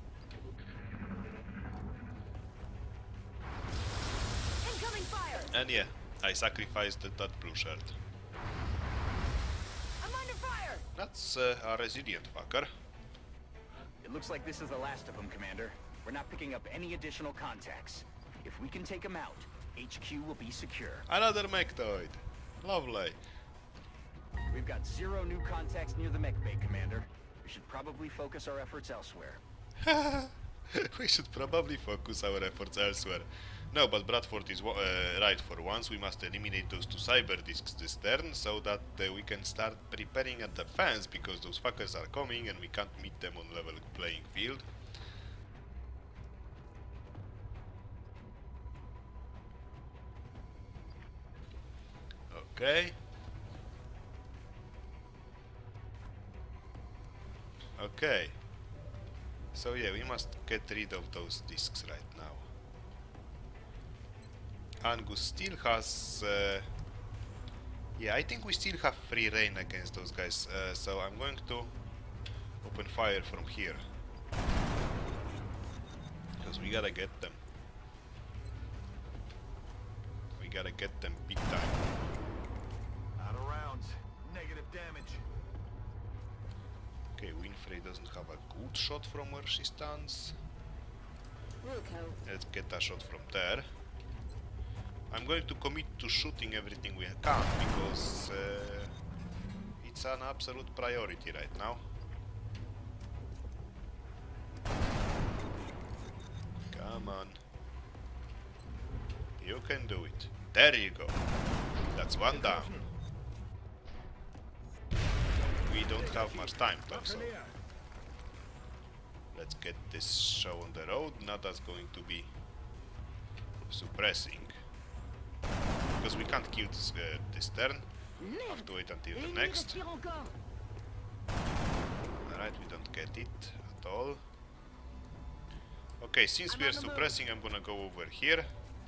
Incoming fire. And yeah, I sacrificed that blue shirt. I'm under fire. That's a resilient fucker. It looks like this is the last of them, Commander. We're not picking up any additional contacts. If we can take them out, HQ will be secure. Another mechtoid. Lovely. We've got 0 new contacts near the mech bay, Commander. We should probably focus our efforts elsewhere. We should probably focus our efforts elsewhere. No, but Bradford is right for once. We must eliminate those 2 cyber discs this turn so that we can start preparing a defense, because those fuckers are coming and we can't meet them on level playing field. Okay. Okay. So yeah, we must get rid of those discs right now. Angus still has... yeah, I think we still have free reign against those guys, so I'm going to open fire from here. Because we gotta get them. We gotta get them big time. Out of rounds. Negative damage. Okay, Winfrey doesn't have a good shot from where she stands. Let's get a shot from there. I'm going to commit to shooting everything we can because it's an absolute priority right now. Come on. You can do it. There you go. That's one down. We don't have much time though, so let's get this show on the road. Nada's going to be suppressing because we can't kill this turn. Have to wait until the next. Alright, we don't get it at all. Okay, since we are suppressing, I'm gonna go over here.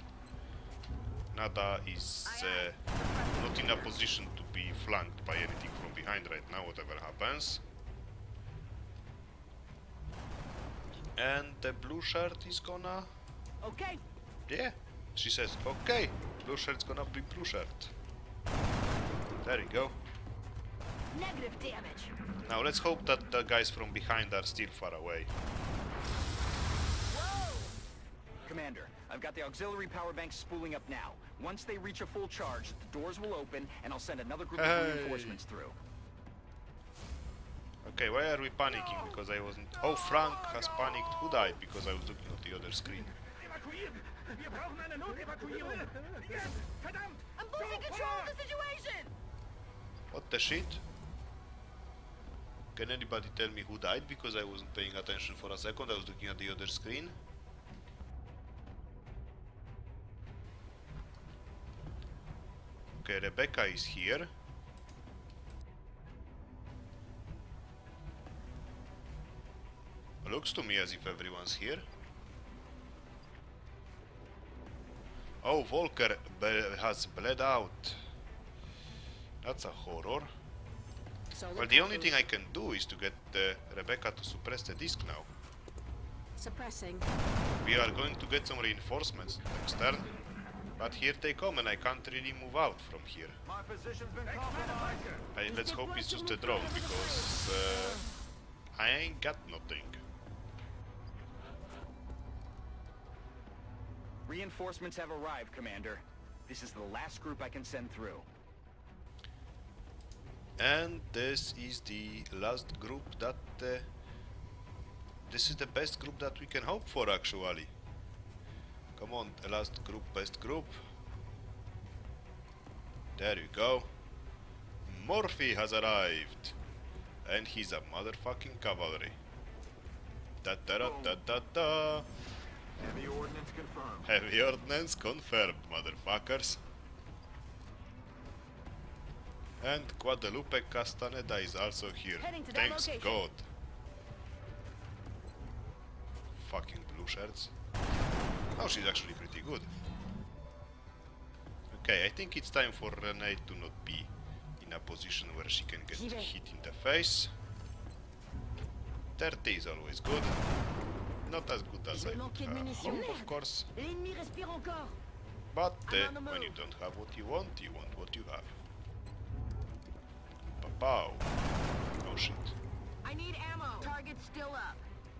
Nada is not in a position to be flanked by anything from behind right now, whatever happens. And the blue shirt is gonna... Okay. Yeah, she says, okay, blue shirt's gonna be blue shirt. There you go. Negative damage. Now let's hope that the guys from behind are still far away. Commander, I've got the auxiliary power banks spooling up now. Once they reach a full charge, the doors will open, and I'll send another group of reinforcements through. Okay, why are we panicking? Because I wasn't... Oh, Frank has panicked. Who died? Because I was looking at the other screen. I'm losing control of the situation. What the shit? Can anybody tell me who died? Because I wasn't paying attention for a second. I was looking at the other screen. Okay, Rebecca is here. Looks to me as if everyone's here. Oh, Volker has bled out. That's a horror. Well, the only thing I can do is to get Rebecca to suppress the disc now. Suppressing. We are going to get some reinforcements next turn. But here they come and I can't really move out from here. My position's been compromised. Let's hope it's just a drone because I ain't got nothing. Reinforcements have arrived, Commander. This is the last group I can send through. And this is the last group that... this is the best group that we can hope for, actually. Come on, the last group, best group. There you go. Morphy has arrived. And he's a motherfucking cavalry. Da-da-da-da-da-da. Heavy ordnance confirmed. Heavy ordnance confirmed, motherfuckers. And Guadalupe Castaneda is also here. Heading to that Thanks location. God. Fucking blue shirts. Oh, she's actually pretty good. Okay, I think it's time for Renee to not be in a position where she can get hit in the face. 30 is always good. Not as good as I would hope, of course. L'ennemi respire encore. But I'm on the when you move. don't have what you want what you have. Pow. Oh shit. I need ammo. Target's still up.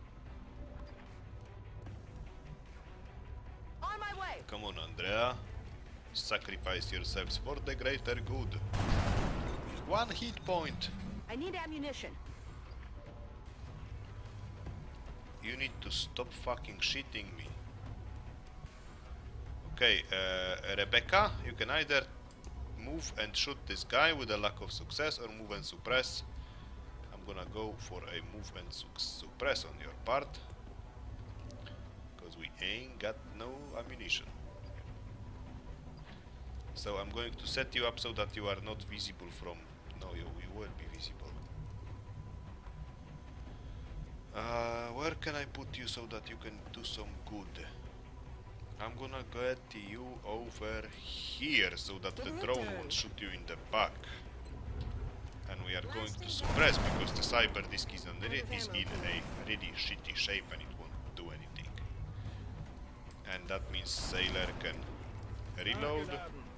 On my way. Come on, Andrea. Sacrifice yourselves for the greater good. 1 hit point. I need ammunition. You need to stop fucking shitting me. Okay, Rebecca, you can either move and shoot this guy with a lack of success or move and suppress. I'm gonna go for a move and suppress on your part. Because we ain't got no ammunition. So I'm going to set you up so that you are not visible from... No, you will be visible. Where can I put you so that you can do some good? I'm gonna get you over here so that the drone won't shoot you in the back. And we are going to suppress because the cyber disk is in a really shitty shape and it won't do anything. And that means Sailor can reload.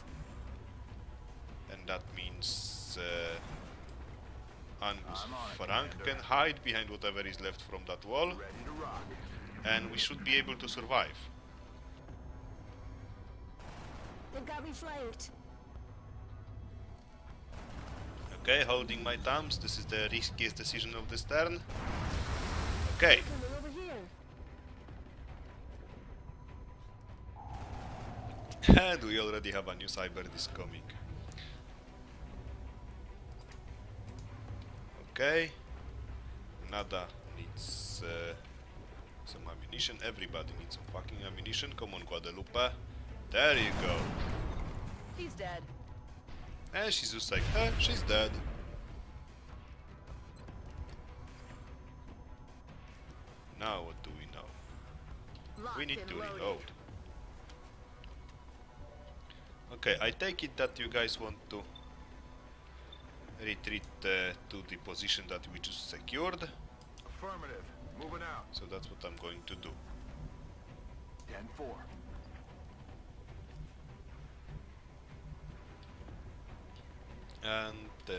And that means Angus Frank can hide behind whatever is left from that wall. And we should be able to survive. They've got me flanked. Okay, holding my thumbs. This is the riskiest decision of this turn. Okay. Coming over here. And we already have a new cyber disk coming. Okay. Nada needs some ammunition. Everybody needs some fucking ammunition. Come on, Guadalupe. There you go. He's dead. And she's just like, she's dead. Now what do we know? We need to reload. Okay, I take it that you guys want to retreat to the position that we just secured. Affirmative. Moving out. So that's what I'm going to do. 10-4. And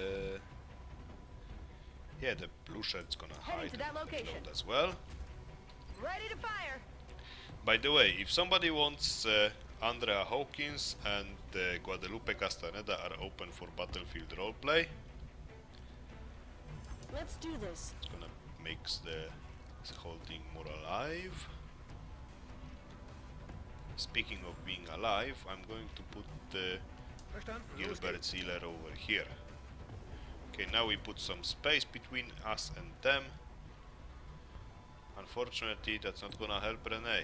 yeah, the blue shirt's gonna hide to that and location. reload as well. Ready to fire. By the way, if somebody wants Andrea Hawkins and Guadalupe Castaneda are open for Battlefield roleplay. Let's do this. It's gonna make the whole thing more alive. Speaking of being alive, I'm going to put Gilbert Sealer over here. Okay, now we put some space between us and them. Unfortunately, that's not gonna help Renee.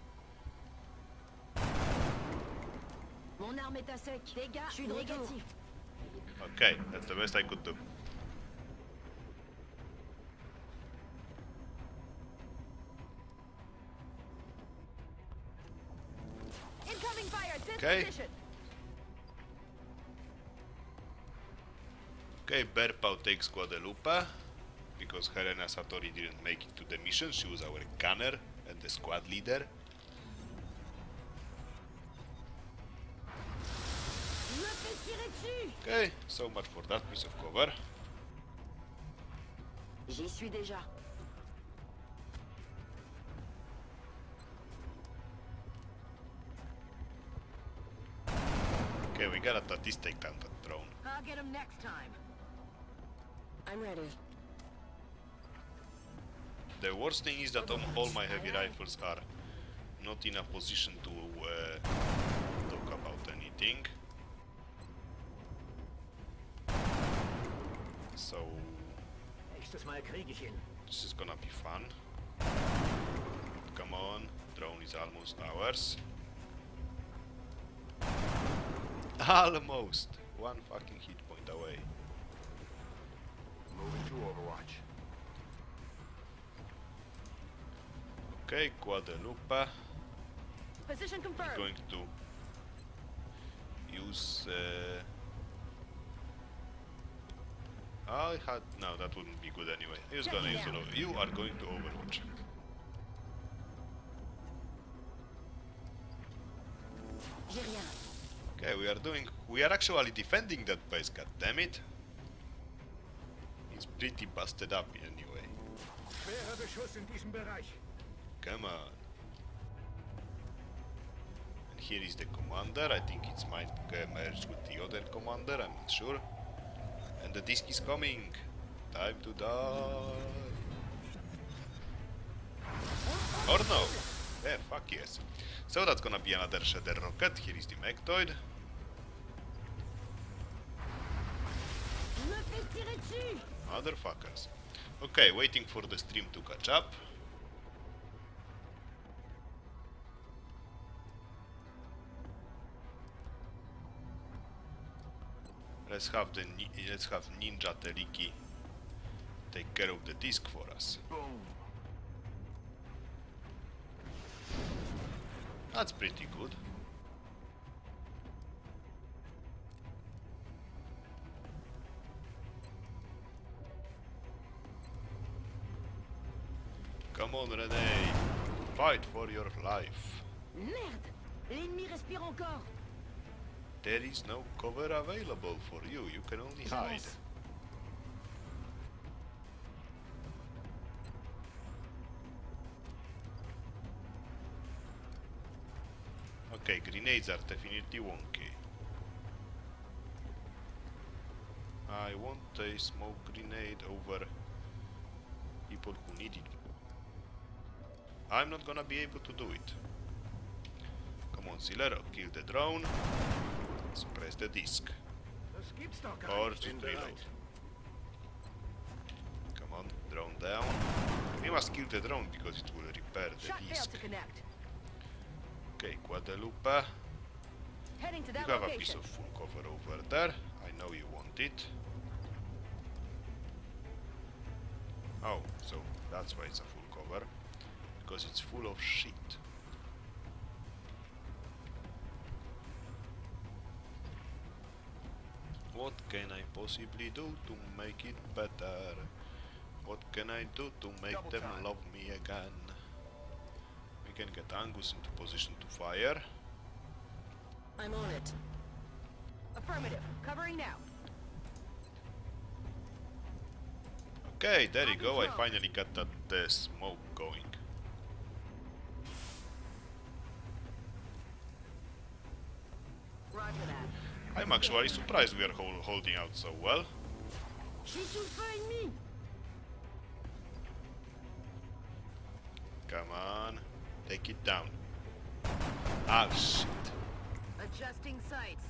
Mon arme est à sec. Dégâts, je suis négatif. Okay, that's the best I could do. Incoming fire at this Okay. position. Okay, Berpau takes Guadalupe because Helena Satori didn't make it to the mission. She was our gunner and the squad leader. Je me fais tirer dessus. Okay, so much for that piece of cover. J'y suis déjà. Okay, we gotta at least take down that drone. I'll get him next time. I'm ready. The worst thing is that all my heavy rifles are not in a position to talk about anything. So Nächstes Mal kriege ich ihn. this is gonna be fun. Come on, drone is almost ours. Almost! One fucking hit point away. Moving to Overwatch. Okay, Guadalupe. Position confirmed. Going to use I had no, that wouldn't be good anyway. He was gonna use it. You are going to Overwatch. J'ai rien. Okay, we are actually defending that base, god damn it. It's pretty busted up anyway. Schwerer Beschuss in diesem Bereich. Come on. And here is the commander. I think it's might merge with the other commander, I'm not sure. And the disc is coming. Time to die. Or no. Yeah, fuck yes. So that's gonna be another Shredder rocket. Here is the Mechtoid. Je me fais tirer dessus. Motherfuckers. Okay, waiting for the stream to catch up. Let's have Ninja Teliki take care of the disc for us. Boom. That's pretty good. Come on, Renee. Fight for your life. Merde! L'ennemi respire encore! There is no cover available for you. You can only hide. Okay, grenades are definitely wonky. I want a smoke grenade over people who need it. I'm not gonna be able to do it. Come on, Zilero, kill the drone. Suppress the disc. Or just reload. Come on, drone down. We must kill the drone because it will repair the Shot failed disc. to connect. Okay, Guadalupe. Heading to You that have a piece location. of full cover over there. I know you want it. Oh, so that's why it's a full cover. Because it's full of shit. What can I possibly do to make it better? What can I do to make Double them time. love me again? We can get Angus into position to fire. I'm on it. Affirmative. Covering now. Okay, there you go. I finally got that smoke going. Roger that. I'm actually surprised we are holding out so well. J'ai sous le feu ennemi! Come on, take it down. Ah, shit. Adjusting sights.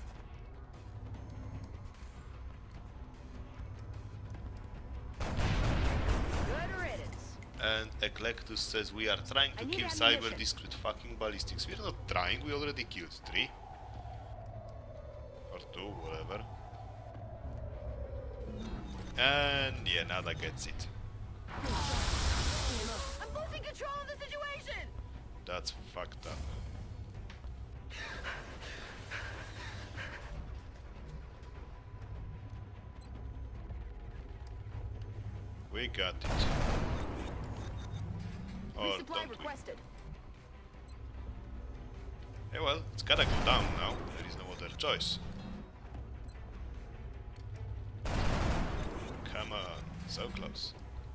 Good riddance. And Eclectus says we are trying to I need kill ammunition. Cyberdisc with fucking ballistics. We're not trying, we already killed 3. Or 2, whatever. And yeah, Nada gets it. I'm losing control of the situation! That's fucked up. We got it. Or Resupply don't we? requested. Yeah, well, it's gotta go down now. There is no other choice. Come on, so close.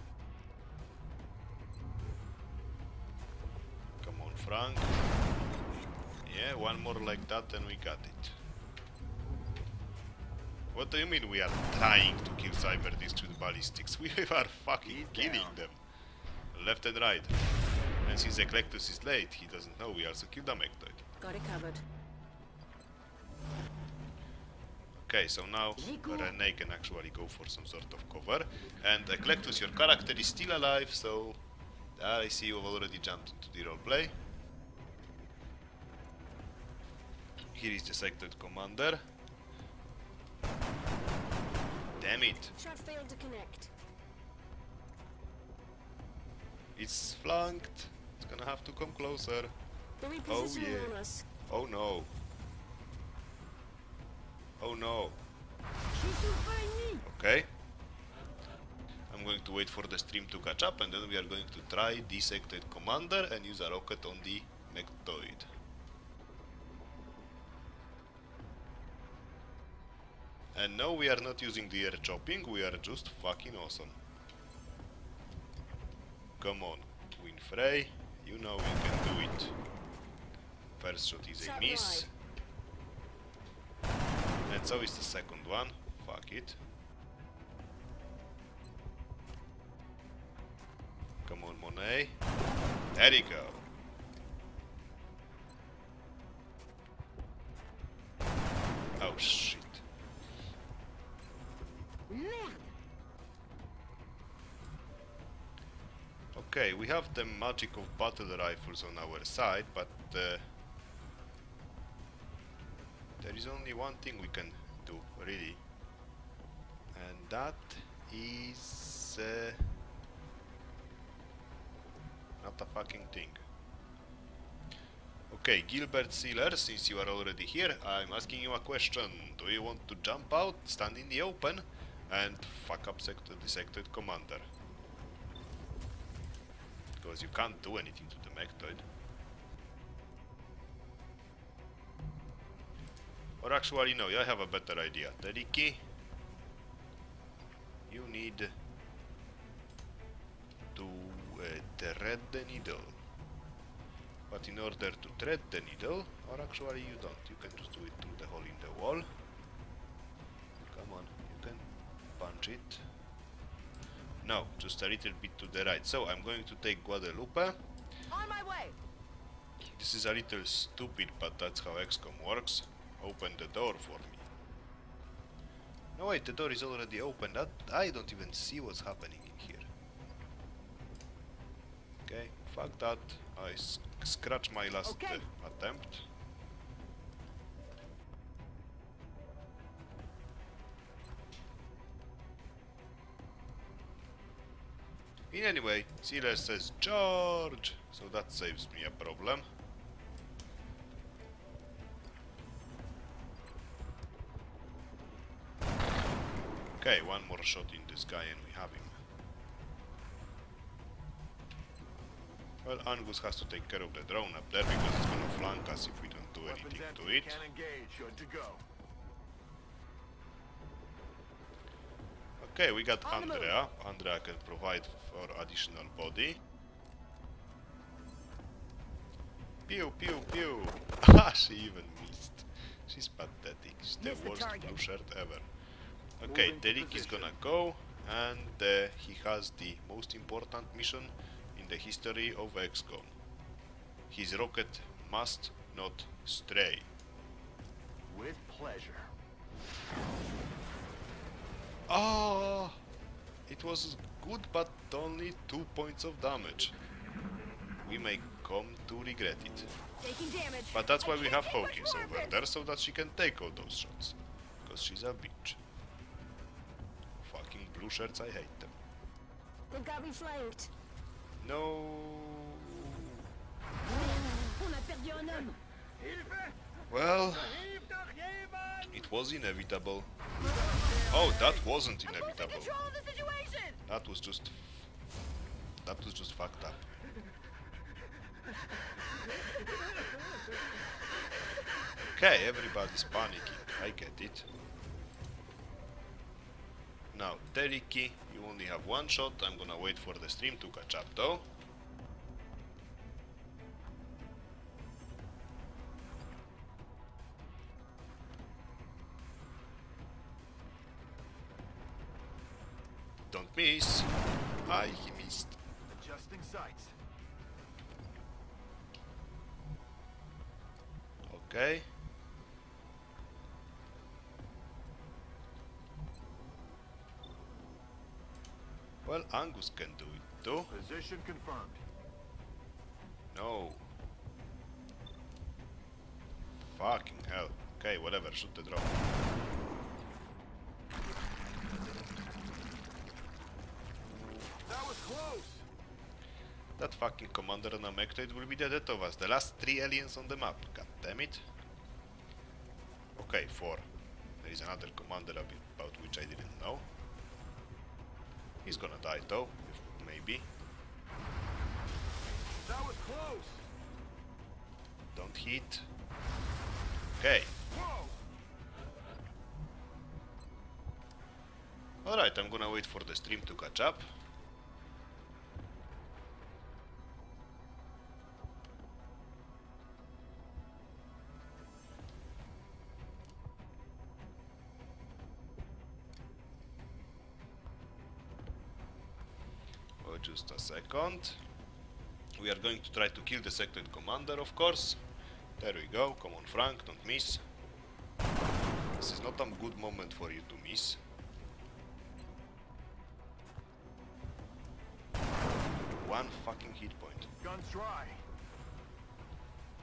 Come on, Frank. Yeah, one more like that and we got it. What do you mean we are trying to kill Cyberdiscs with ballistics? We are fucking killing them. Left and right. And since Eclectus is late, he doesn't know we also killed Amectoid. Got it covered. Okay, so now Renee can actually go for some sort of cover. And Eclectus, your character is still alive, so I see you've already jumped into the roleplay. Here is the sectoid commander. Damn it! Shot failed to connect. It's flanked. It's gonna have to come closer. They're Oh repositioning yeah. on us. Oh no. Oh no. J'ai sous le feu ennemi! Okay. I'm going to wait for the stream to catch up and then we are going to try the sectoid commander and use a rocket on the Mectoid. And no, we are not using the air chopping, we are just fucking awesome. Come on, Winfrey, you know you can do it. First shot is a Shot miss. And so is the second one. Fuck it. Come on, Monet. There you go. Oh shit. Merde! Okay, we have the magic of battle rifles on our side, but there is only one thing we can do, really. And that is not a fucking thing. Okay, Gilbert Sealer, since you are already here, I'm asking you a question. Do you want to jump out, stand in the open, and fuck up the sectoid commander? Because you can't do anything to the Mechtoid. Or actually, no, I have a better idea. Teriki, you need to thread the needle. But in order to thread the needle, or actually you don't, you can just do it through the hole in the wall. Come on, you can punch it. No, just a little bit to the right. So I'm going to take Guadalupe. On my way. This is a little stupid, but that's how XCOM works. Open the door for me. No wait, the door is already open. I don't even see what's happening in here. Okay, fuck that. I scratch my last attempt. In any way, Sealer says charge, so that saves me a problem. Okay, one more shot in this guy and we have him. Well, Angus has to take care of the drone up there because it's gonna flank us if we don't do anything to it. Can engage. Good to go. Okay, we got Andrea. Andrea can provide for additional body. Pew pew pew! Ah, she even missed. She's pathetic. She's the worst blue shirt ever. Okay, Derek is gonna go, and he has the most important mission in the history of XCOM. His rocket must not stray. With pleasure. Ah, it was good, but only 2 points of damage. We may come to regret it. Taking damage. But that's why we have Hawkins over there, so that she can take all those shots. Because she's a bitch. Fucking blue shirts, I hate them. They've got me flanked. No. On a perdu un homme. Well, it was inevitable. Oh, that wasn't inevitable. Control of the situation. That was just fucked up. Okay, everybody's panicking. I get it. Now, Teriki, you only have one shot. I'm gonna wait for the stream to catch up though. Don't miss. Aye, he missed. Adjusting sights. Okay. Well, Angus can do it too. Position confirmed. No. Fucking hell. Okay, whatever, shoot the drone. That was close. That fucking commander on a Mechtoid will be the death of us. The last 3 aliens on the map. God damn it. Okay, 4. There is another commander about which I didn't know. He's gonna die though, maybe. That was close. Don't hit. Okay. Whoa. Alright, I'm gonna wait for the stream to catch up. Just a second. We are going to try to kill the sectoid commander, of course. There we go. Come on, Frank, don't miss. This is not a good moment for you to miss. One fucking hit point. Guns dry.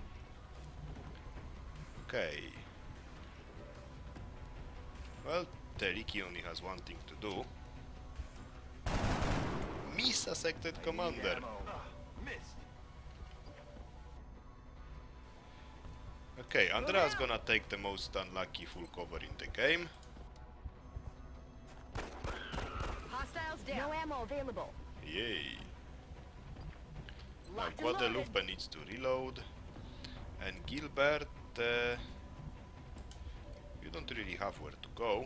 Okay. Well, Teriki only has one thing to do. Miss a sected commander. Okay, Andrea's gonna take the most unlucky full cover in the game. Hostiles down. No ammo available. Yay. Now Locked and loaded. Guadalupe needs to reload. And Gilbert, you don't really have where to go.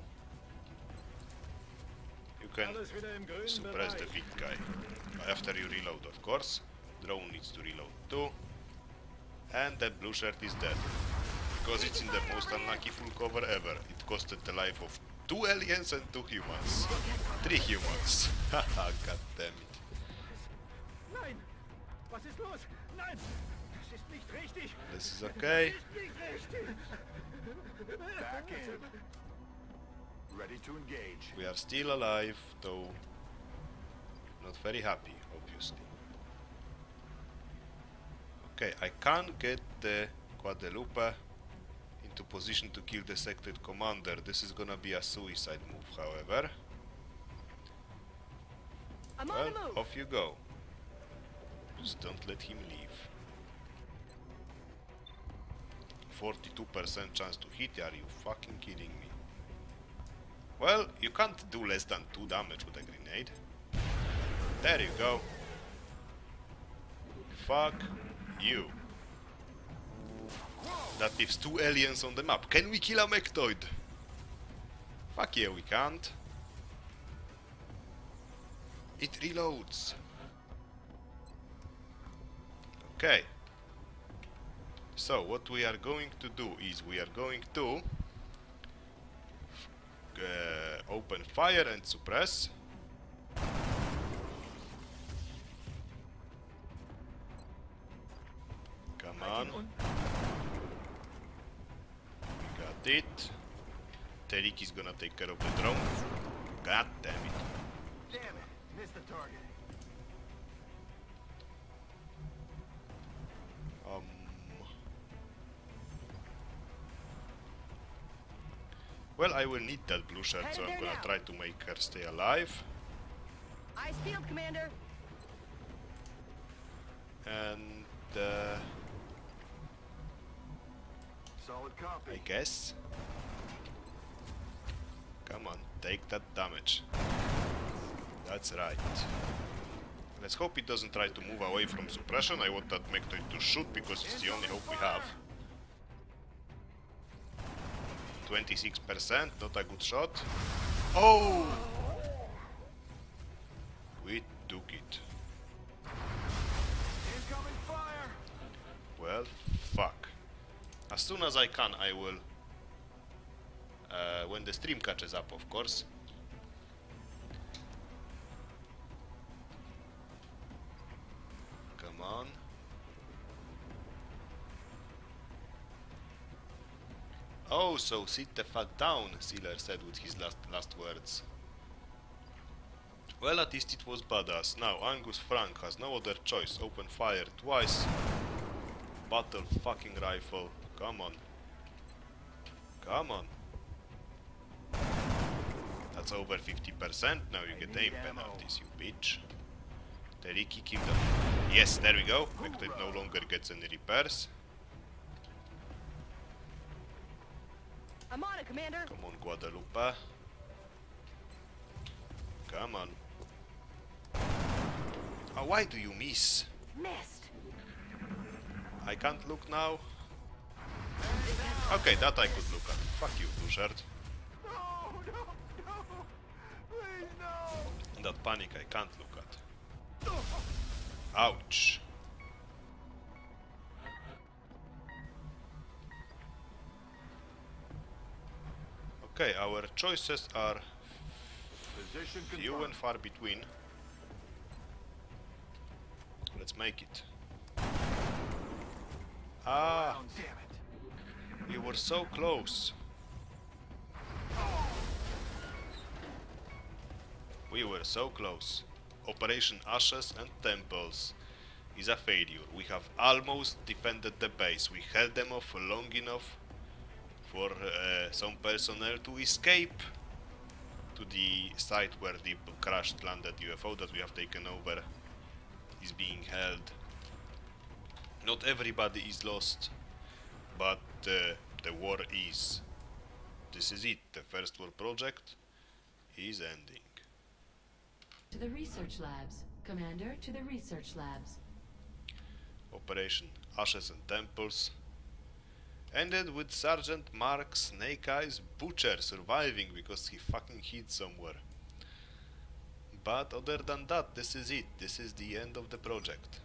You can suppress the big guy. After you reload, of course. Drone needs to reload too. And that blue shirt is dead. Because it's in the most unlucky full cover ever. It costed the life of 2 aliens and 2 humans. 3 humans. Haha, god damn it. Nein! Was ist los? Nein! Das ist nicht richtig! This is okay. Das ist nicht richtig! Back in. Ready to engage. We are still alive, though not very happy, obviously. Okay, I can't get the Guadalupe into position to kill the sected commander. This is gonna be a suicide move, however. I'm on Well, the move. off you go. Just don't let him leave. 42% chance to hit, are you fucking kidding me? Well, you can't do less than 2 damage with a grenade. There you go. Fuck you. That leaves 2 aliens on the map. Can we kill a Mechtoid? Fuck yeah, we can't. It reloads. Okay. So, what we are going to do is we are going to open fire and suppress. Come on. We got it. Teriki's gonna take care of the drone. God damn it. Damn it. Missed the target. Well, I will need that blue shirt, so I'm Headed gonna there now. try to make her stay alive. Eyes peeled, Commander. And Solid copy. I guess. Come on, take that damage. That's right. Let's hope it doesn't try to move away from suppression. I want that Mechtoid to shoot because it's the only hope we have. 26%, not a good shot. Oh! We took it. Incoming fire. Well, fuck. As soon as I can, I will... when the stream catches up, of course. Come on. Oh, so sit the fuck down, Sealer said with his last words. Well, at least it was badass. Now, Angus Frank has no other choice. Open fire twice. Battle fucking rifle. Come on. Come on. That's over 50%. Now you get aim penalties, you bitch. Teriki killed them. Yes, there we go. Mechtoid no longer gets any repairs. I'm on it, Commander. Come on, Guadalupe. Come on. Oh, why do you miss? Missed. I can't look now. Okay, that I could look at. Fuck you, blue shirt. No, no, no. Please, no. That panic I can't look at. Ouch. Okay, our choices are Position few confirmed. and far between. Let's make it. Ah, Damn it. we were so close. We were so close. Operation Ashes and Temples is a failure. We have almost defended the base. We held them off long enough for some personnel to escape. to the site where the crashed landed UFO that we have taken over is being held. Not everybody is lost, but the war is. This is it. The First War project is ending. To the research labs. Commander, to the research labs. Operation Ashes and Temples ended with Sergeant Mark Snake Eyes Butcher surviving because he fucking hid somewhere. But other than that, this is it. This is the end of the project.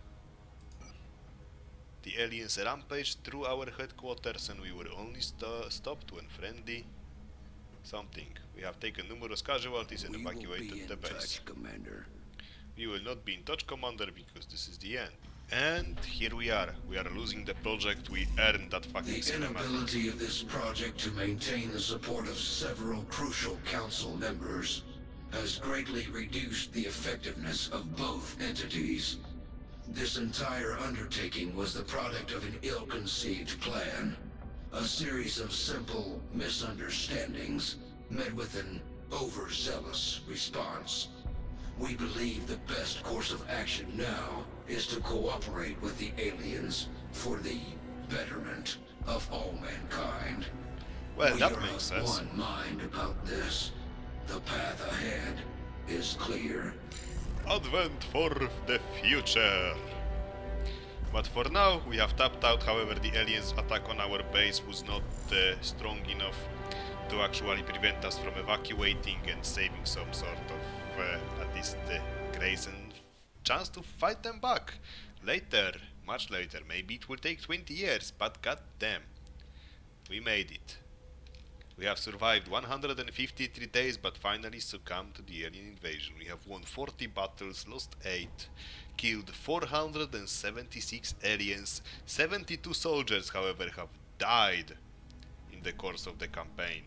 The aliens rampaged through our headquarters and we were only stopped when friendly something. We have taken numerous casualties and evacuated the base. Commander. We will not be in touch, Commander, because this is the end. And here we are. We are losing the project. We earned that fucking The cinematic. inability of this project to maintain the support of several crucial council members has greatly reduced the effectiveness of both entities. This entire undertaking was the product of an ill-conceived plan. A series of simple misunderstandings met with an overzealous response. We believe the best course of action now is to cooperate with the aliens for the betterment of all mankind. Well, We that are makes of sense. one mind about this. The path ahead is clear. Advent for the future. But for now, we have tapped out. However, the aliens' attack on our base was not strong enough to actually prevent us from evacuating and saving some sort of, at least, grace and chance to fight them back. Later, much later, maybe it will take 20 years, but goddamn, we made it. We have survived 153 days, but finally succumbed to the alien invasion. We have won 40 battles, lost 8, killed 476 aliens. 72 soldiers, however, have died in the course of the campaign.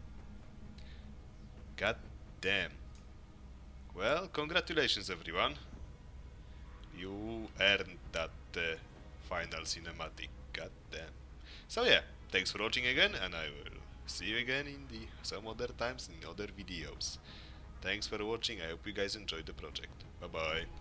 God damn. Well, congratulations everyone. You earned that final cinematic. God damn. So yeah, thanks for watching again, and I will see you again in some other times in other videos. Thanks for watching. I hope you guys enjoyed the project. Bye bye.